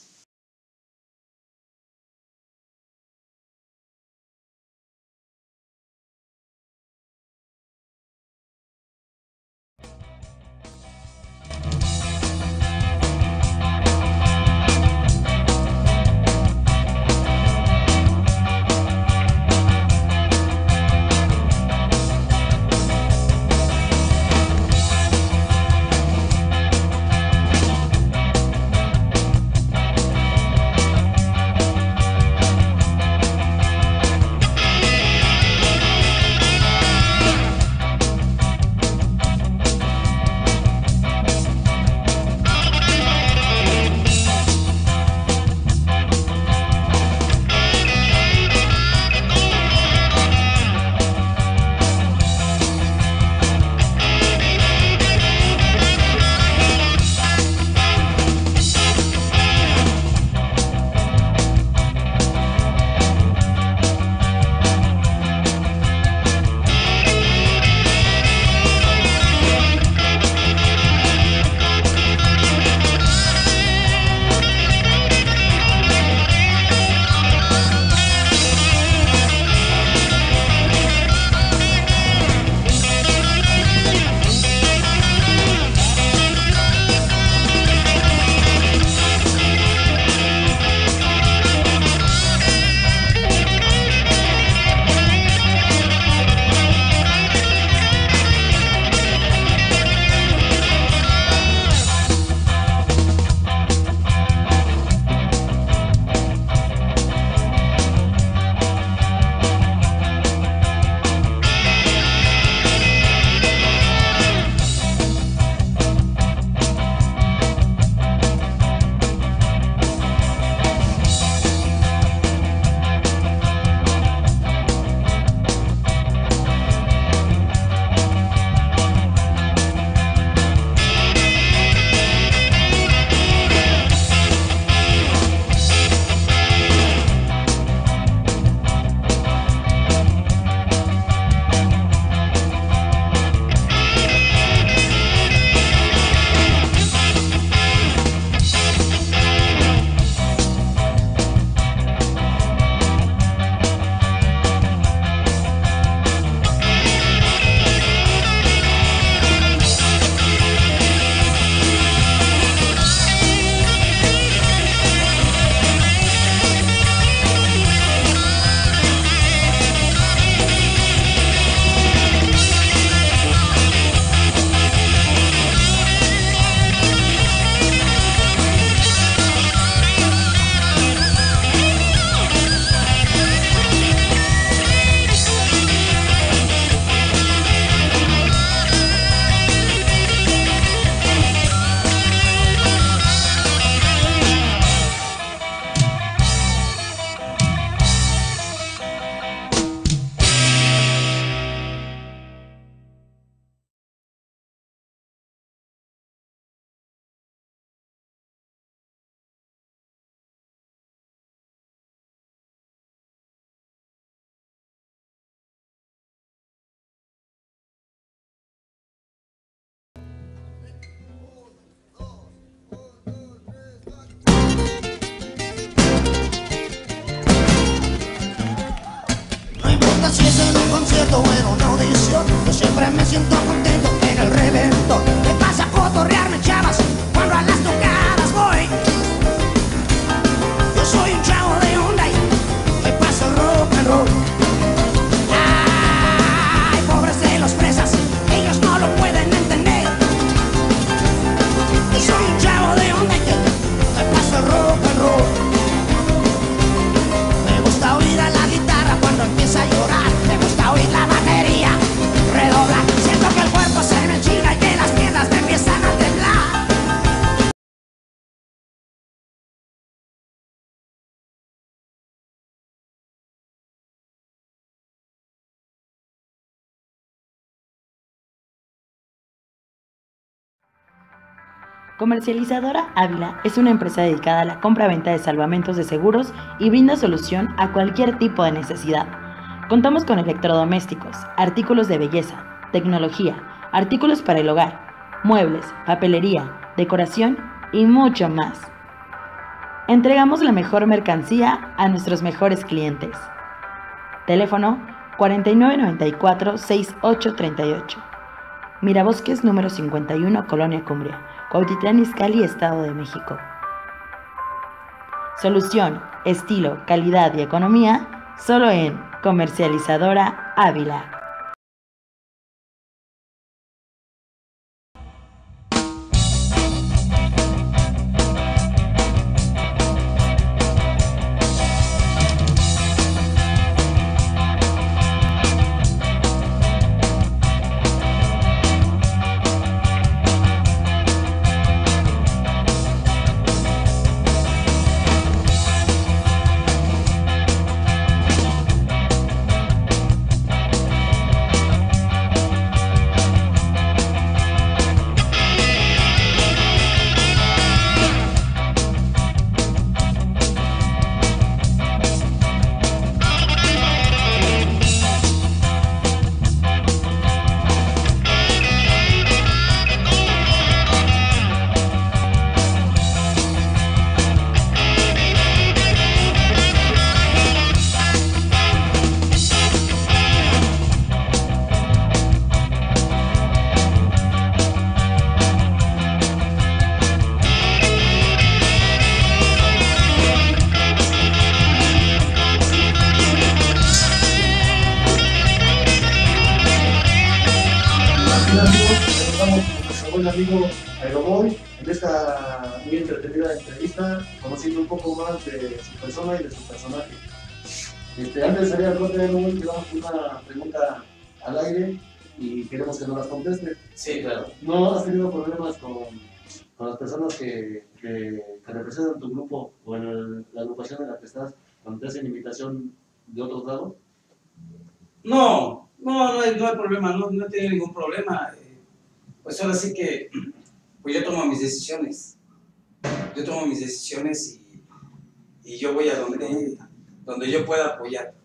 estando en una audición, yo siempre me siento contento en el reventón. Me pasa a cotorrearme, chavas, cuando a las tocadas voy. Yo soy un chavo de onda y me paso el rock and roll. Ay, pobres de los fresas, ellos no lo pueden entender. Yo soy un chavo de onda y me paso el rock and roll. Me gusta oír a la guitarra cuando empieza a llorar. Me gusta oír la batería redoblar. Siento que el cuerpo se me enchina y que las piernas me empiezan a temblar. Comercializadora Ávila es una empresa dedicada a la compra-venta de salvamentos de seguros y brinda solución a cualquier tipo de necesidad. Contamos con electrodomésticos, artículos de belleza, tecnología, artículos para el hogar, muebles, papelería, decoración y mucho más. Entregamos la mejor mercancía a nuestros mejores clientes. Teléfono cuarenta y nueve noventa y cuatro, sesenta y ocho treinta y ocho. Mirabosques número cincuenta y uno, Colonia Cumbria, Cuautitlán Izcalli, Estado de México. Solución, estilo, calidad y economía, solo en Comercializadora Ávila. Buen amigo Aeroboy en esta muy entretenida entrevista, conociendo un poco más de su persona y de su personaje. Este, antes de salir al corte de Aeroboy, quedamos con una pregunta al aire y queremos que nos las conteste. Sí, claro. ¿No has tenido problemas con, con las personas que, que, que representan tu grupo o en el, la agrupación en la que estás, cuando te hacen invitación de otros lados? No, no, no hay, no hay problema, no, no he tenido ningún problema. Pues ahora sí que, pues yo tomo mis decisiones, yo tomo mis decisiones y, y yo voy a donde, donde yo pueda apoyar.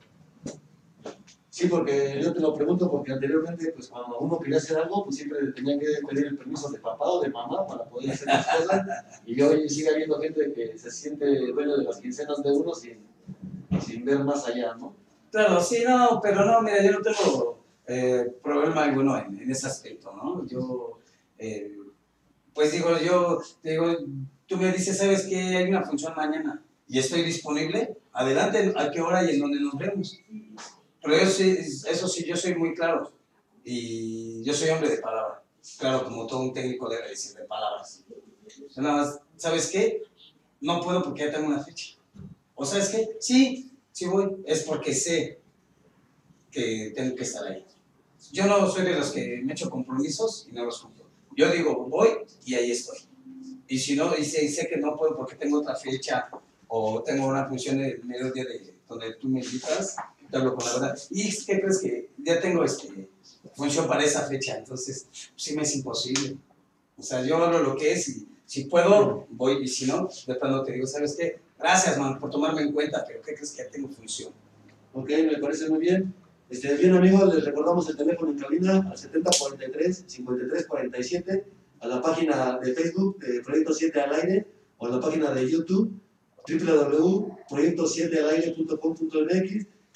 Sí, porque yo te lo pregunto porque anteriormente, pues cuando uno quería hacer algo, pues siempre tenía que pedir el permiso de papá o de mamá para poder hacer las cosas, y hoy sigue habiendo gente que se siente dueño de las quincenas de uno sin, sin ver más allá, ¿no? Claro, sí, no, pero no, mira, yo no tengo Eh, problema alguno en, en ese aspecto, ¿no? Yo, eh, pues digo, yo, digo, tú me dices, ¿sabes qué? Hay una función mañana y estoy disponible, adelante, ¿a qué hora y en dónde nos vemos? Pero yo sí, eso sí, yo soy muy claro y yo soy hombre de palabra, claro, como todo un técnico debe decir de palabras. Yo nada más, ¿sabes qué? No puedo porque ya tengo una fecha. ¿O sabes qué? Sí, sí voy, es porque sé que tengo que estar ahí. Yo no soy de los que me echo compromisos y no los cumplo. Yo digo, voy y ahí estoy. Y si no, y sé, y sé que no puedo porque tengo otra fecha o tengo una función el mediodía de donde tú me invitas, te hablo con la verdad. ¿Y qué crees que ya tengo este, función para esa fecha? Entonces, sí me es imposible. O sea, yo hablo lo que es y si puedo, voy, y si no, de plano te digo, ¿sabes qué? Gracias, man, por tomarme en cuenta, pero ¿qué crees que ya tengo función? Ok, me parece muy bien. Este, bien amigos, les recordamos el teléfono en cabina al setenta cuarenta y tres, cincuenta y tres cuarenta y siete, a la página de Facebook de Proyecto siete al aire o a la página de YouTube doble u doble u doble u punto proyecto siete al aire punto com punto m x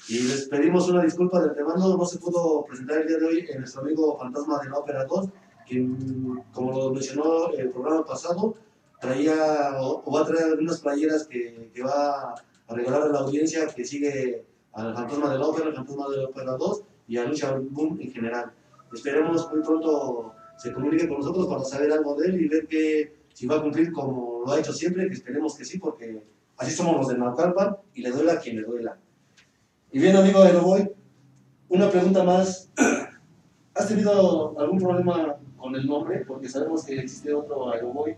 Y les pedimos una disculpa de antemano, no se pudo presentar el día de hoy en nuestro amigo Fantasma de la Ópera dos, quien, como lo mencionó el programa pasado, traía o, o va a traer algunas playeras que, que va a regalar a la audiencia que sigue al Fantasma de la Ópera, al Fantasma de la Ópera dos y a Lucha Boom en general. Esperemos muy pronto se comunique con nosotros para saber algo de él y ver que si va a cumplir como lo ha hecho siempre, que esperemos que sí, porque así somos los de Naucalpan y le duela a quien le duela. Y bien, amigo Aeroboy, una pregunta más. ¿Has tenido algún problema con el nombre? Porque sabemos que existe otro Aeroboy.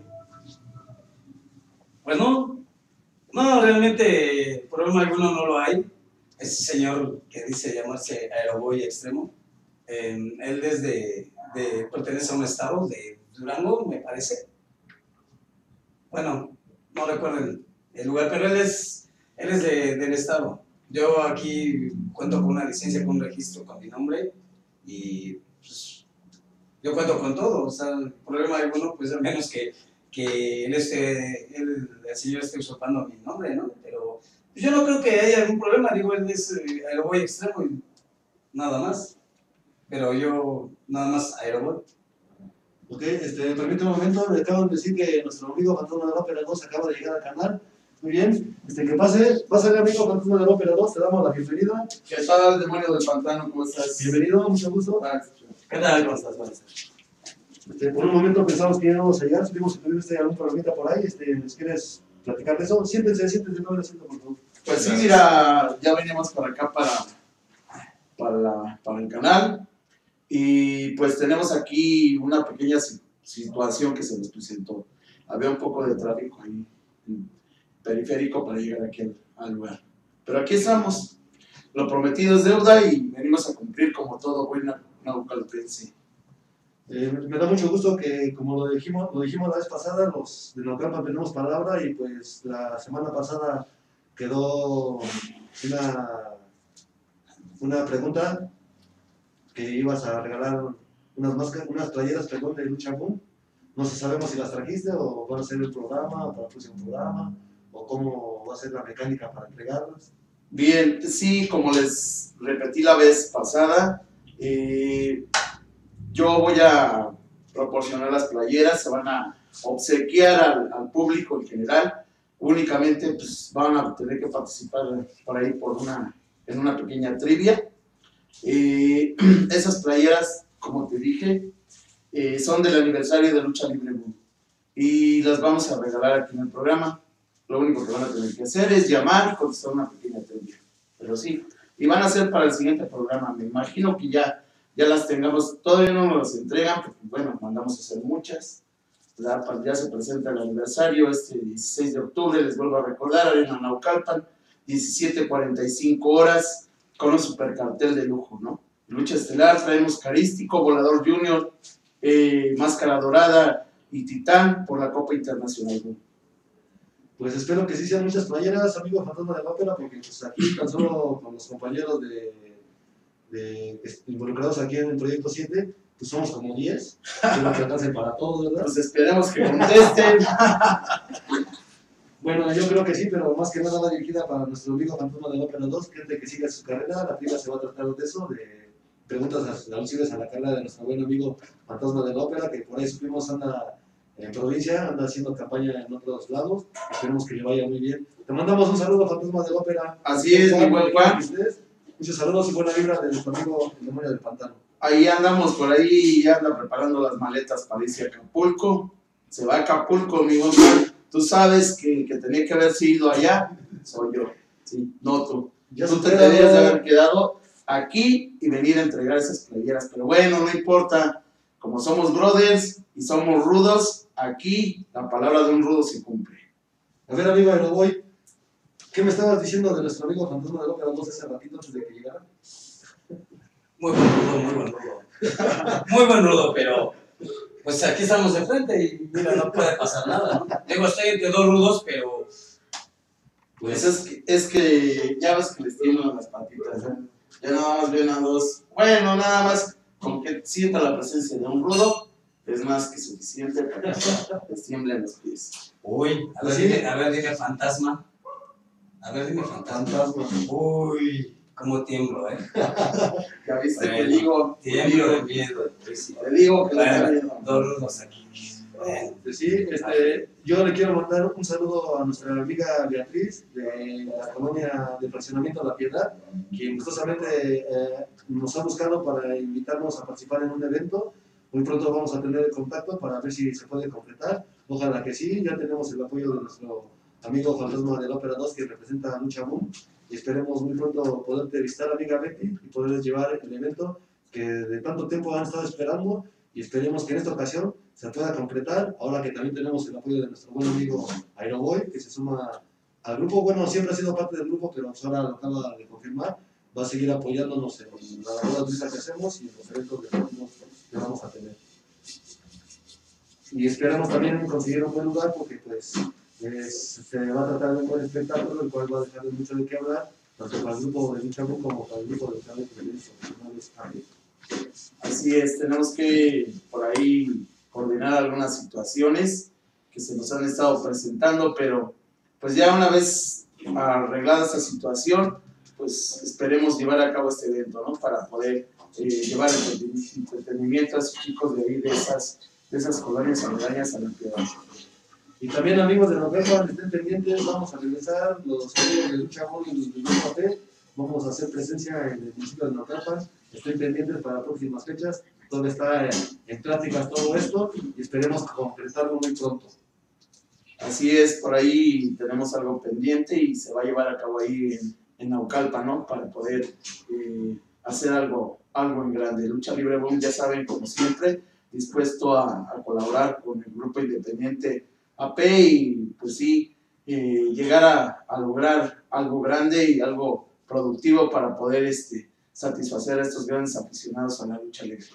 Pues no, no, realmente problema alguno no lo hay. Ese señor que dice llamarse Aeroboy Extremo, eh, él desde de, pertenece a un estado de Durango, me parece. Bueno, no recuerdo el, el lugar, pero él es, él es de, del estado. Yo aquí cuento con una licencia, con un registro con mi nombre y pues, yo cuento con todo. O sea, el problema alguno, pues al menos que, que él esté, él, el señor esté usurpando mi nombre, ¿no? Pero pues, yo no creo que haya algún problema. Digo, él es eh, Aeroboy Extremo y nada más. Pero yo nada más Aeroboy. Ok, este, permítame un momento, le acaban de decir que nuestro amigo Fantasma de la Ópera dos acaba de llegar al canal. Muy bien, este, que pase, pásale amigo Fantasma de la Ópera dos, te damos la bienvenida. ¿Qué tal, demonio del pantano? ¿Cómo estás? Bienvenido, mucho gusto. ¿Qué tal? ¿Cómo estás? Buenas tardes. Este, por un momento pensamos que ya íbamos a llegar, supimos que tuviste algún problemita por ahí, este, ¿nos quieres platicar de eso? Siéntense, siéntense, no les siento por favor. Pues sí, mira, ya venimos para acá, para, para, la, para el canal, y pues tenemos aquí una pequeña situación que se nos presentó. Había un poco de tráfico ahí, periférico, para llegar aquí al, al lugar. Pero aquí estamos, lo prometido es deuda y venimos a cumplir como todo buen naucalpense. Eh, me da mucho gusto que, como lo dijimos, lo dijimos la vez pasada, los de Naucalpan tenemos palabra y pues la semana pasada quedó una, una pregunta que ibas a regalar unas, máscaras, unas playeras perdón, de Lucha Boom. No sé, sabemos si las trajiste o van a ser el programa para el próximo programa o cómo va a ser la mecánica para entregarlas. Bien, sí, como les repetí la vez pasada, eh, yo voy a proporcionar las playeras, se van a obsequiar al, al público en general. Únicamente pues, van a tener que participar por ahí por una, en una pequeña trivia. Eh, esas playeras, como te dije, eh, son del aniversario de Lucha Libre Boom y las vamos a regalar aquí en el programa. Lo único que van a tener que hacer es llamar y contestar una pequeña trivia. Pero sí, y van a ser para el siguiente programa. Me imagino que ya, ya las tengamos, todavía no nos las entregan, porque bueno, mandamos a hacer muchas. Ya, ya se presenta el aniversario este dieciséis de octubre, les vuelvo a recordar, Arena Naucalpan, diecisiete cuarenta y cinco horas, con un super cartel de lujo, ¿no? Lucha estelar, traemos Carístico, Volador Junior, eh, Máscara Dorada y Titán por la Copa Internacional. Pues espero que sí sean muchas playeras, amigo Fantasma de la Ópera, porque pues aquí tan solo con los compañeros de, de, de involucrados aquí en el Proyecto siete, pues somos como diez, que que alcancen para todos, ¿verdad? Pues esperemos que contesten. Bueno, yo creo que sí, pero más que nada va dirigida para nuestro amigo Fantasma de la Ópera dos, gente que siga su carrera. La prima se va a tratar de eso, de preguntas alusives a la carrera de nuestro buen amigo Fantasma de la Ópera, que por ahí supimos anda en provincia, anda haciendo campaña en otros lados. Esperemos que le vaya muy bien. Te mandamos un saludo, Fantasma de la Ópera. Así es, mi buen Juan. Muchos saludos y buena vibra de nuestro amigo el demonio del pantano. Ahí andamos por ahí, ya anda preparando las maletas para irse a Acapulco. Se va a Acapulco, mi buen Juan. Tú sabes que, que tenía que haberse ido allá, soy yo, sí, no tú. Ya tú te deberías de haber quedado aquí y venir a entregar esas playeras, pero bueno, no importa, como somos brothers y somos rudos, aquí la palabra de un rudo se cumple. A ver, amigo Aeroboy, ¿qué me estabas diciendo de nuestro amigo Fantasma de la Ópera dos hace ratito antes de que llegara? Muy buen rudo, muy buen rudo. Muy buen rudo, pero pues aquí estamos de frente y mira, no puede pasar nada, ¿no? Digo, estoy entre dos rudos, pero pues es que, es que ya ves que les tiemblan las patitas, ¿eh? Ya nada más ven a dos. Bueno, nada más con que sienta la presencia de un rudo es más que suficiente para que les tiemblen los pies. Uy, a ver, dime, a ver, dime fantasma. A ver, dime fantasma. Fantasma. Uy. Como tiemblo, ¿eh? Ya viste, Bueno, te digo, te Tiemblo de digo, miedo. Pues, sí. te digo que lo está Bueno, viendo. dos rudos aquí. Bueno, Pues sí, este, yo le quiero mandar un saludo a nuestra amiga Beatriz de la colonia de fraccionamiento La Piedad, quien gustosamente eh, nos ha buscado para invitarnos a participar en un evento. Muy pronto vamos a tener el contacto para ver si se puede completar. Ojalá que sí, ya tenemos el apoyo de nuestro amigo Fantasma de la Ópera dos que representa a Lucha Boom. Y esperemos muy pronto poder entrevistar a amiga Betty y poderles llevar el evento que de tanto tiempo han estado esperando. Y esperemos que en esta ocasión se pueda completar, ahora que también tenemos el apoyo de nuestro buen amigo Aeroboy, que se suma al grupo. Bueno, siempre ha sido parte del grupo, pero ahora lo acaba de confirmar. Va a seguir apoyándonos en la labor artística que hacemos y en los eventos que vamos, que vamos a tener. Y esperamos también conseguir un buen lugar, porque pues es, se va a tratar de un buen espectáculo, el cual va a dejar mucho de qué hablar, tanto para el grupo de Lucha Boom como para el grupo de Lucha Boom. Así es, tenemos que por ahí coordinar algunas situaciones que se nos han estado presentando, pero pues ya una vez arreglada esta situación, pues esperemos llevar a cabo este evento, ¿no? Para poder eh, llevar entretenimiento a esos chicos de ahí, de esas, de esas colonias aledañas a La Piedad. Y también, amigos de Naucalpan, estén pendientes, vamos a regresar, los amigos de Lucha Boom y los de Grupo A P, vamos a hacer presencia en el municipio de Naucalpan, estén pendientes para próximas fechas, donde está en pláticas todo esto y esperemos concretarlo muy pronto. Así es, por ahí tenemos algo pendiente y se va a llevar a cabo ahí en, en Naucalpan, ¿no? Para poder eh, hacer algo, algo en grande. Lucha Libre Boom, ya saben, como siempre, dispuesto a, a colaborar con el grupo independiente A P y pues sí, eh, llegar a, a lograr algo grande y algo productivo para poder este, satisfacer a estos grandes aficionados a la lucha libre.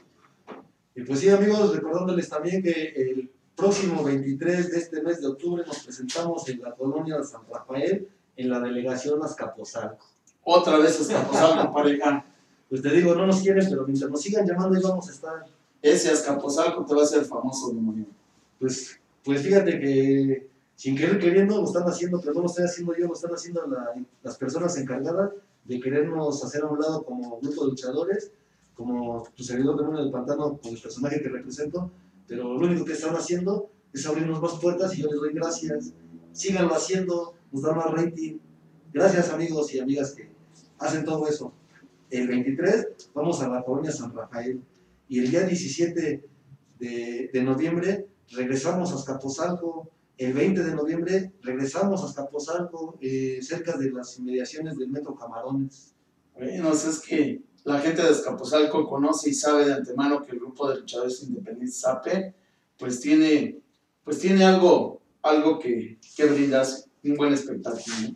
Y pues sí, amigos, recordándoles también que el próximo veintitrés de este mes de octubre nos presentamos en la colonia de San Rafael, en la delegación Azcapotzalco. Otra vez Azcapotzalco, pareja. Pues te digo, no nos quieren, pero mientras nos sigan llamando ahí vamos a estar. Ese Azcapotzalco te va a hacer famoso, demonio. Pues, pues fíjate que sin querer queriendo lo están haciendo, pero no lo estoy haciendo yo, lo están haciendo la, las personas encargadas de querernos hacer a un lado como grupo de luchadores, como tu servidor de Mundo del Pantano, con el personaje que represento, pero lo único que están haciendo es abrirnos más puertas y yo les doy gracias. Síganlo haciendo, nos da más rating. Gracias, amigos y amigas que hacen todo eso. El veintitrés vamos a la colonia San Rafael y el día diecisiete de, de noviembre regresamos a Azcapotzalco. El veinte de noviembre regresamos a Azcapotzalco, eh, cerca de las inmediaciones del Metro Camarones. Bueno, es que la gente de Azcapotzalco conoce y sabe de antemano que el grupo de luchadores independientes A P pues tiene, pues tiene algo, algo que, que brindar, un buen espectáculo, ¿no?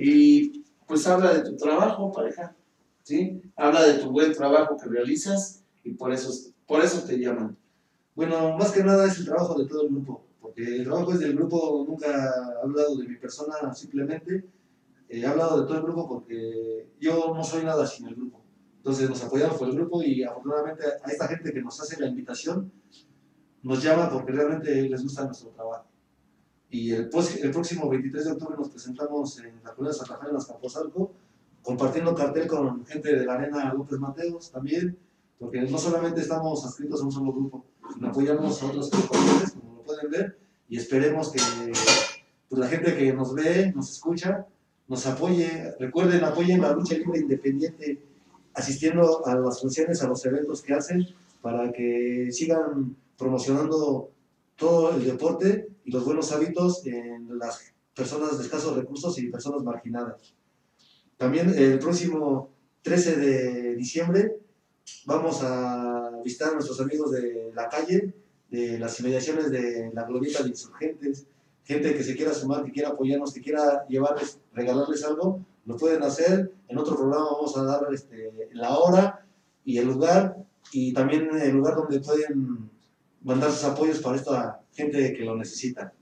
Y pues habla de tu trabajo, pareja, ¿sí? Habla de tu buen trabajo que realizas y por eso, por eso te llaman. Bueno, más que nada es el trabajo de todo el grupo, porque el trabajo es del grupo, nunca he hablado de mi persona simplemente, eh, he hablado de todo el grupo porque yo no soy nada sin el grupo. Entonces nos apoyamos por el grupo y afortunadamente a esta gente que nos hace la invitación nos llama porque realmente les gusta nuestro trabajo. Y el, el próximo veintitrés de octubre nos presentamos en la colonia de San Rafael, en Azcapotzalco, compartiendo cartel con gente de la Arena López Mateos también, porque no solamente estamos adscritos a un solo grupo, sino apoyamos a otros compañeros, como lo pueden ver, y esperemos que pues, la gente que nos ve, nos escucha, nos apoye. Recuerden, apoyen la lucha libre independiente, asistiendo a las funciones, a los eventos que hacen, para que sigan promocionando todo el deporte y los buenos hábitos en las personas de escasos recursos y personas marginadas. También el próximo trece de diciembre vamos a visitar a nuestros amigos de la calle, de las inmediaciones de la glorieta de Insurgentes, gente que se quiera sumar, que quiera apoyarnos, que quiera llevarles, regalarles algo, lo pueden hacer. En otro programa vamos a dar este, la hora y el lugar, y también el lugar donde pueden mandar sus apoyos para esta gente que lo necesita.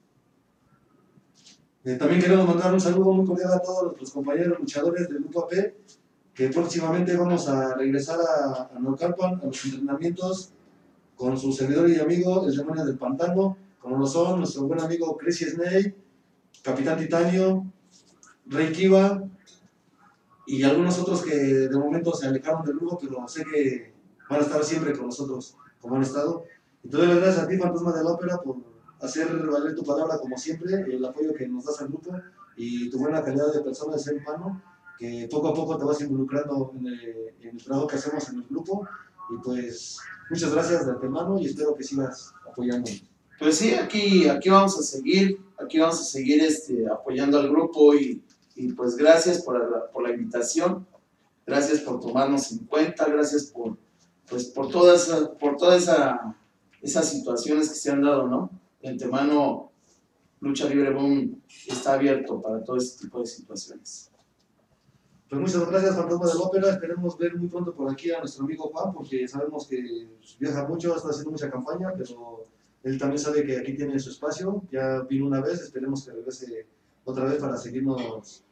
Eh, también queremos mandar un saludo muy cordial a todos nuestros compañeros luchadores del Grupo A P, que próximamente vamos a regresar a, a Naucalpan, a los entrenamientos con su servidor y amigo, el Demonio del Pantano, como lo son nuestro buen amigo Crazy Snake, Capitán Titanio, Rey Kiva y algunos otros que de momento se alejaron del grupo, pero sé que van a estar siempre con nosotros, como han estado. Entonces, gracias a ti, Fantasma de la Ópera, por hacer valer tu palabra como siempre, el apoyo que nos das al grupo y tu buena calidad de persona, de ser humano, que poco a poco te vas involucrando en el, en el trabajo que hacemos en el grupo. Y pues, muchas gracias de antemano y espero que sigas apoyándonos. Pues sí, aquí, aquí vamos a seguir, aquí vamos a seguir este, apoyando al grupo y, y pues gracias por la, por la invitación, gracias por tomarnos en cuenta, gracias por, pues, por todas, por todas esa, esas situaciones que se han dado, ¿no? De antemano, Lucha Libre Boom está abierto para todo este tipo de situaciones. Pues muchas gracias, Fantasma de la Ópera. Esperemos ver muy pronto por aquí a nuestro amigo Juan, porque sabemos que viaja mucho, está haciendo mucha campaña, pero él también sabe que aquí tiene su espacio. Ya vino una vez, esperemos que regrese otra vez para seguirnos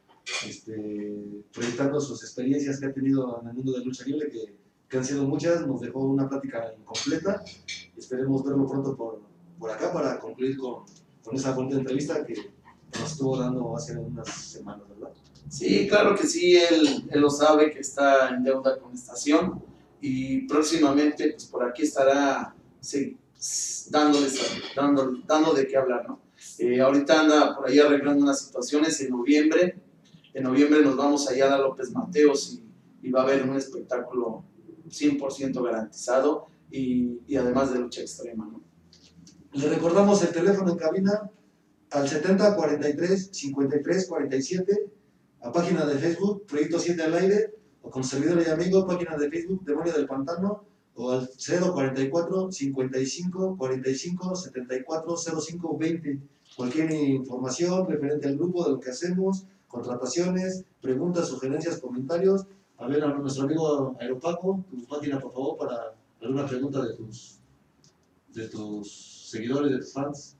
este, proyectando sus experiencias que ha tenido en el mundo de lucha libre, que, que han sido muchas. Nos dejó una plática incompleta. Esperemos verlo pronto por, por acá para concluir con, con esa bonita entrevista que nos estuvo dando hace unas semanas, ¿verdad? Sí, claro que sí, él, él lo sabe que está en deuda con estación y próximamente pues por aquí estará sí, dándoles, dando, dando de qué hablar, ¿no? Eh, ahorita anda por ahí arreglando unas situaciones en noviembre, en noviembre nos vamos allá a López Mateos y, y va a haber un espectáculo cien por ciento garantizado y, y además de lucha extrema, ¿no? Le recordamos el teléfono en cabina al setenta cuarenta y tres cincuenta y tres cuarenta y siete, a página de Facebook, Proyecto siete al aire, o con servidor y amigo, página de Facebook, Demonio del Pantano, o al cero cuarenta y cuatro cincuenta y cinco cuarenta y cinco setenta y cuatro cero cinco veinte. Cualquier información referente al grupo, de lo que hacemos, contrataciones, preguntas, sugerencias, comentarios. A ver, a nuestro amigo Aeropaco, tu página, por favor, para alguna pregunta de tus, de tus seguidores, de tus fans.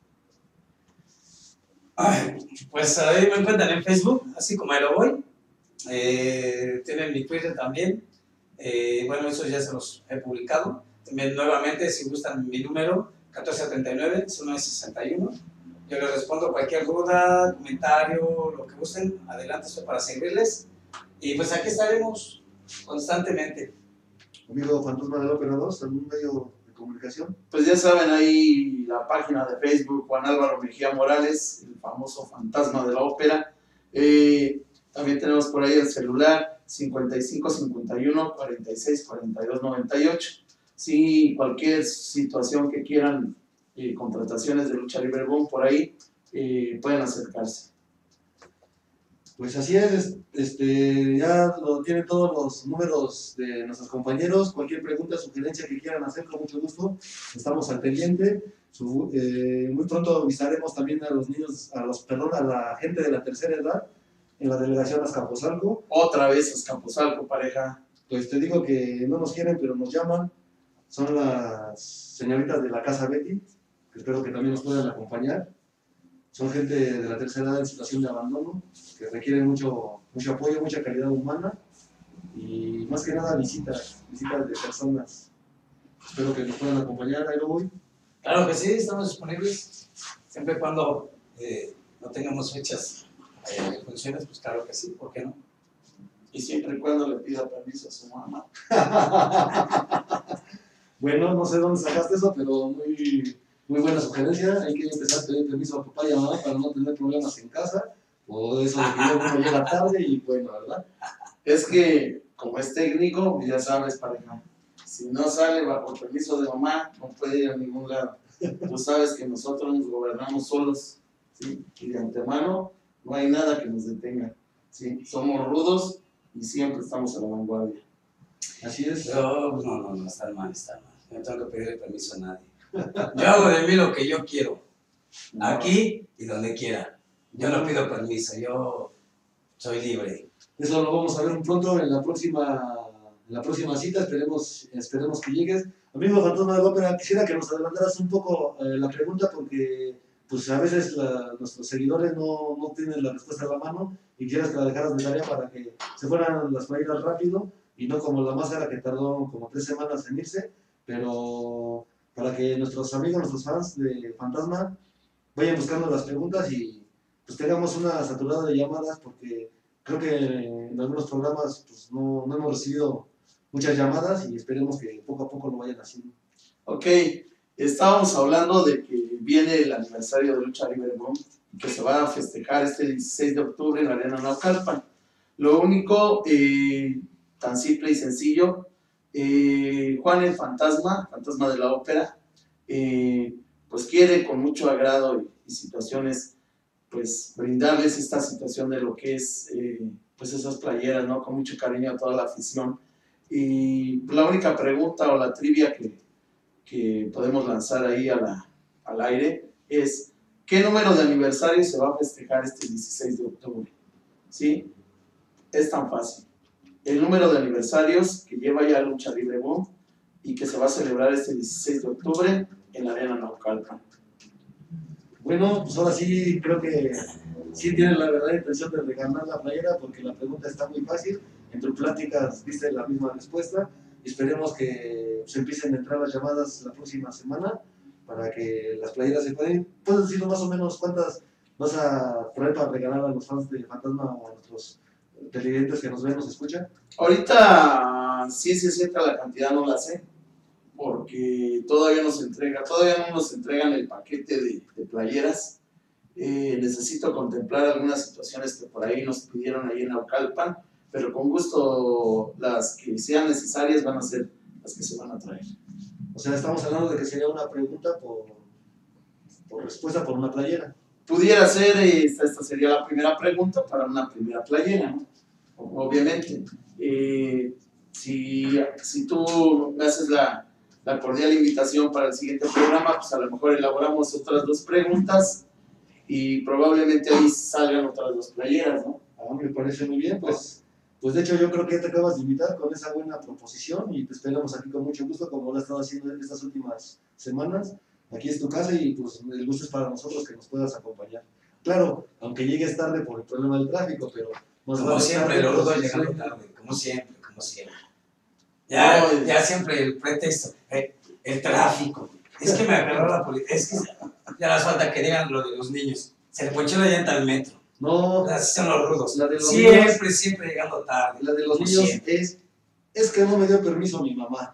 Ay, pues ahí me encuentran en Facebook, así como Aeroboy. Eh, tienen mi Twitter también. Eh, bueno, eso ya se los he publicado. También nuevamente, si gustan mi número, catorce setenta y nueve, uno sesenta y uno. Yo les respondo cualquier duda, comentario, lo que gusten. Adelante, estoy para servirles. Y pues aquí estaremos constantemente. Amigo Fantasma del Ópera dos, ¿algún medio de comunicación? Pues ya saben ahí la página de Facebook, Juan Álvaro Mejía Morales, el famoso Fantasma de la Ópera. Eh, también tenemos por ahí el celular cincuenta y cinco cincuenta y uno cuarenta y seis cuarenta y dos noventa y ocho. Si cualquier situación que quieran, eh, contrataciones de Lucha Libre Boom por ahí, eh, pueden acercarse. Pues así es, este, ya lo tienen todos los números de nuestros compañeros. Cualquier pregunta, sugerencia que quieran hacer, con mucho gusto, estamos al pendiente. Su, eh, muy pronto avisaremos también a los niños, a los, perdón, a la gente de la tercera edad en la delegación Azcapotzalco. Otra vez Azcapotzalco, pareja. Pues te digo que no nos quieren, pero nos llaman. Son las señoritas de la Casa Betty, que espero que también nos puedan acompañar. Son gente de la tercera edad en situación de abandono, que requieren mucho, mucho apoyo, mucha calidad humana y más que nada visitas, visitas de personas. Espero que nos puedan acompañar, ahí lo voy. Claro que sí, estamos disponibles. Siempre y cuando eh, no tengamos fechas eh, de funciones, pues claro que sí, ¿por qué no? Y siempre y cuando le pida permiso a su mamá. Bueno, no sé dónde sacaste eso, pero muy, muy buena sugerencia. Hay que empezar a pedir permiso a papá y a mamá para no tener problemas en casa. O eso de que uno llega tarde y bueno, ¿verdad? Es que, como es técnico, ya sabes, pareja, si no sale bajo permiso de mamá, no puede ir a ningún lado. Tú sabes que nosotros nos gobernamos solos, ¿sí? Y de antemano no hay nada que nos detenga, ¿sí? Somos rudos y siempre estamos a la vanguardia. Así es. No, no, no, no, está mal, está mal. Yo no tengo que pedirle permiso a nadie. Yo hago de mí lo que yo quiero, aquí y donde quiera. Yo no pido permiso, yo soy libre. Eso lo vamos a ver pronto en la próxima, en la próxima cita. Esperemos, esperemos que llegues. Amigo Fantasma de la Ópera, quisiera que nos adelantaras un poco eh, la pregunta, porque pues a veces la, nuestros seguidores no, no tienen la respuesta a la mano y quisieras que la dejaras de tarea para que se fueran las playeras rápido y no como la máscara que tardó como tres semanas en irse, pero para que nuestros amigos, nuestros fans de Fantasma vayan buscando las preguntas y pues tengamos una saturada de llamadas, porque creo que en algunos programas pues, no, no hemos recibido muchas llamadas y esperemos que poco a poco lo vayan haciendo. Ok, estábamos hablando de que viene el aniversario de Lucha Libre Boom, que se va a festejar este dieciséis de octubre en la Arena Naucalpan. Lo único, eh, tan simple y sencillo, eh, Juan el Fantasma, Fantasma de la Ópera, eh, pues quiere con mucho agrado y, y situaciones, pues brindarles esta situación de lo que es, eh, pues esas playeras, ¿no? Con mucho cariño a toda la afición. Y la única pregunta o la trivia que, que podemos lanzar ahí a la, al aire es, ¿qué número de aniversario se va a festejar este dieciséis de octubre? ¿Sí? Es tan fácil. El número de aniversarios que lleva ya Lucha Libre Boom y que se va a celebrar este dieciséis de octubre en la Arena Naucalpan. Bueno, pues ahora sí creo que sí tienen la verdadera intención de regalar la playera porque la pregunta está muy fácil. Entre pláticas diste la misma respuesta y esperemos que se empiecen a entrar las llamadas la próxima semana para que las playeras se pueden. ¿Puedes decirnos más o menos cuántas vas a traer para regalar a los fans de Fantasma o a nuestros televidentes que nos ven, nos escuchan? Ahorita sí se sienta la cantidad, no la sé, porque todavía nos entrega, todavía no nos entregan el paquete de, de playeras. Eh, necesito contemplar algunas situaciones que por ahí nos pidieron ahí en Naucalpan, pero con gusto las que sean necesarias van a ser las que se van a traer. O sea, estamos hablando de que sería una pregunta por, por respuesta por una playera. Pudiera ser, esta, esta sería la primera pregunta para una primera playera, ¿no? Obviamente. Eh, si, si tú me haces la, la cordial invitación para el siguiente programa, pues a lo mejor elaboramos otras dos preguntas y probablemente ahí salgan otras dos playeras, ¿no? Ah, me parece muy bien, pues, pues de hecho yo creo que te acabas de invitar con esa buena proposición y te esperamos aquí con mucho gusto como lo has estado haciendo en estas últimas semanas. Aquí es tu casa y pues el gusto es para nosotros que nos puedas acompañar. Claro, aunque llegues tarde por el problema del tráfico, pero... Más como vale siempre, tarde, los rudos pues, llegando sí. tarde, como siempre, como siempre. Ya, No, ya siempre el pretexto, eh, el tráfico. Es que me agarró la policía, es que ya les falta que digan lo de los niños. Se le ponchó la llanta al metro. No, Así son los rudos. La de los siempre, niños- siempre llegando tarde. la de los como niños siempre. es... Es que no me dio permiso mi mamá.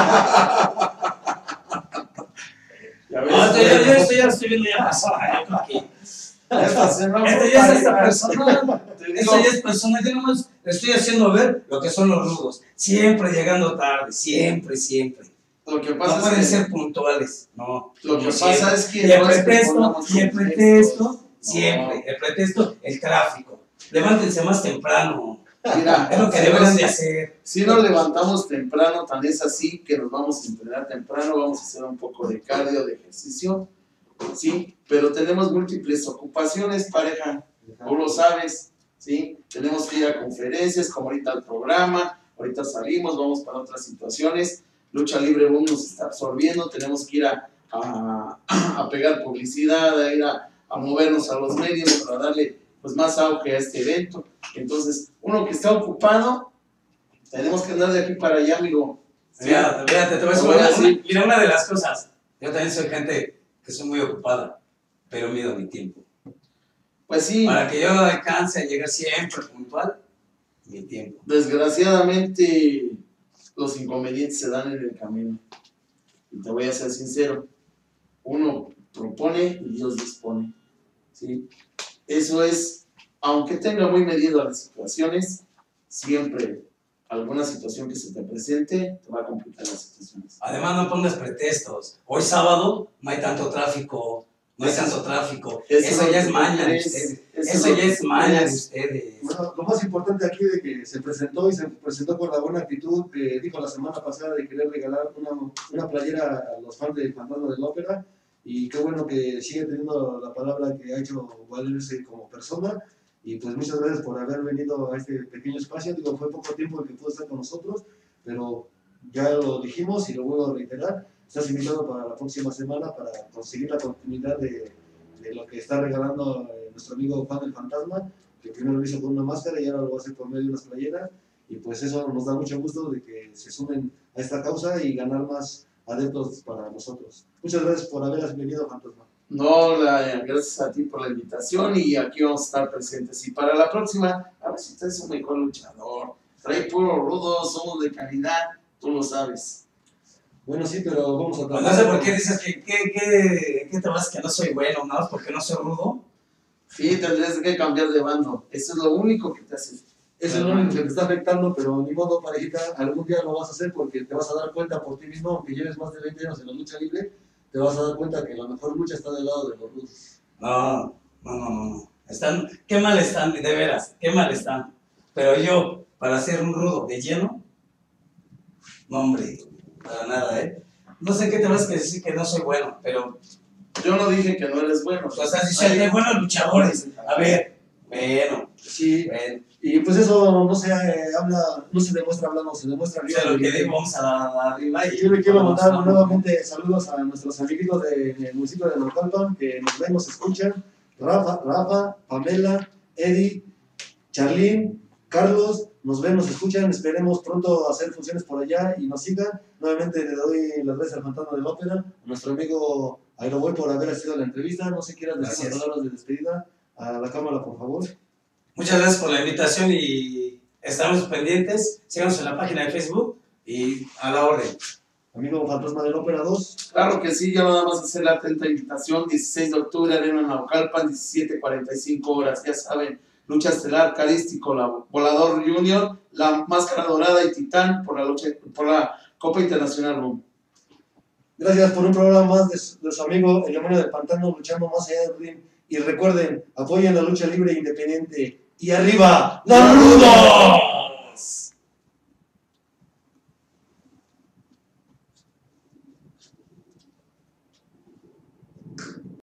Ya ves, No, esto ya, ya, esto ya lo estoy viendo ya pasó. ya creo que- ya está, se me Esto fue ya es esta para- persona. Te digo, Esto ya es personal. Yo nomás le estoy haciendo ver lo que son los rudos. Siempre llegando tarde, siempre, siempre. lo que No pasa pueden es que, ser puntuales, no. lo que como pasa siempre. es que Y el no es que pretexto, pongamos y el pretextos. pretexto, siempre. El pretexto, el tráfico. Levántense más temprano. Mira, Es lo que si deberían nos- de hacer. Si nos levantamos temprano, tan es así que nos vamos a entrenar temprano, vamos a hacer un poco de cardio, de ejercicio, ¿sí? Pero tenemos múltiples ocupaciones, pareja, tú lo sabes, ¿sí? Tenemos que ir a conferencias, como ahorita al programa, ahorita salimos, vamos para otras situaciones, Lucha Libre Boom nos está absorbiendo, tenemos que ir a, a, a pegar publicidad, a ir a, a movernos a los medios para darle pues, más auge a este evento. Entonces, uno que está ocupado, tenemos que andar de aquí para allá, amigo. ¿Sí? Mira, fíjate, te voy a Te decir voy a una, decir. una- mira, una de las cosas. Yo también soy gente que soy muy ocupada, pero mido mi tiempo. Pues sí, Para que yo alcance a llegar siempre puntual, mi tiempo. desgraciadamente los inconvenientes se dan en el camino. Y te voy a ser sincero, uno propone y Dios dispone. ¿Sí? Eso es, aunque tenga muy medido las situaciones, siempre alguna situación que se te presente te va a complicar las situaciones. Además, no pongas pretextos. Hoy sábado no hay tanto tráfico, no hay Eso tanto es- tráfico. eso Eso es ya lo es que maña de crees, ustedes. eso Eso es lo ya que es maña de crees. ustedes. Bueno, lo más importante aquí de que se presentó y se presentó con la buena actitud que dijo la semana pasada de querer regalar una, una playera a los fans de Fantasma de la Ópera y qué bueno que sigue teniendo la palabra que ha hecho valerse como persona y pues muchas gracias por haber venido a este pequeño espacio, digo fue poco tiempo el que pudo estar con nosotros, pero ya lo dijimos y lo vuelvo a reiterar, estás invitado para la próxima semana para conseguir la continuidad de, de lo que está regalando eh, nuestro amigo fan del Fantasma, que primero lo hizo con una máscara y ahora lo va a hacer por medio de unas playeras, y pues eso nos da mucho gusto de que se sumen a esta causa y ganar más adeptos para nosotros. Muchas gracias por haber venido, Fantasma. No, la, gracias a ti por la invitación y aquí vamos a estar presentes. Y para la próxima, a ver si usted es un mejor luchador. Trae puro rudo, somos de calidad, tú lo sabes. Bueno, sí, pero vamos a Pues no sé por qué dices que, que, que, que te vas que no soy bueno, ¿no? Porque no soy rudo. Sí, tendrías que cambiar de bando. Eso es lo único que te hace. Eso es lo único que te está afectando, pero ni modo, parejita, algún día lo vas a hacer porque te vas a dar cuenta por ti mismo, aunque lleves más de veinte años en la lucha libre, te vas a dar cuenta que la mejor lucha está del lado de los rudos. No, no, no, no, no. Están, qué mal están, de veras, qué mal están. Pero yo, para ser un rudo de lleno, no, hombre, para nada, ¿eh? No sé qué te vas a decir que no soy bueno, pero Yo no dije que no eres bueno. tú estás diciendo de buenos luchadores. A ver, bueno, Sí, bueno. y pues eso no se eh, habla, no se demuestra hablando, se demuestra O sea, lo que digo, vamos a la arriba y Yo le quiero vamos, mandar ¿no? nuevamente saludos a nuestros amiguitos del municipio de Naucalpan que nos ven, nos escuchan. Rafa, Rafa, Pamela, Eddie, Charlín, Carlos, nos ven, nos escuchan. Esperemos pronto hacer funciones por allá y nos sigan. Nuevamente le doy las gracias al Fantasma de la Ópera, a nuestro amigo Aeroboy por haber asistido a la entrevista. No sé si quieras decir Gracias. unas palabras de despedida a la cámara, por favor. Muchas gracias por la invitación y estamos pendientes. Síganos en la página de Facebook y a la orden. Amigo Fantasma de la Ópera dos. Claro que sí, ya nada más hacer la atenta invitación. dieciséis de octubre, Arena Naucalpan, diecisiete cuarenta y cinco horas. Ya saben, lucha estelar, carístico, la Volador Junior, la Máscara Dorada y Titán por la, lucha, por la Copa Internacional Boom. Gracias por un programa más de, de su amigo El Demonio del Pantano, luchando más allá del ring. Y recuerden, apoyen la lucha libre e independiente. ¡Y arriba, ¡la Rudo!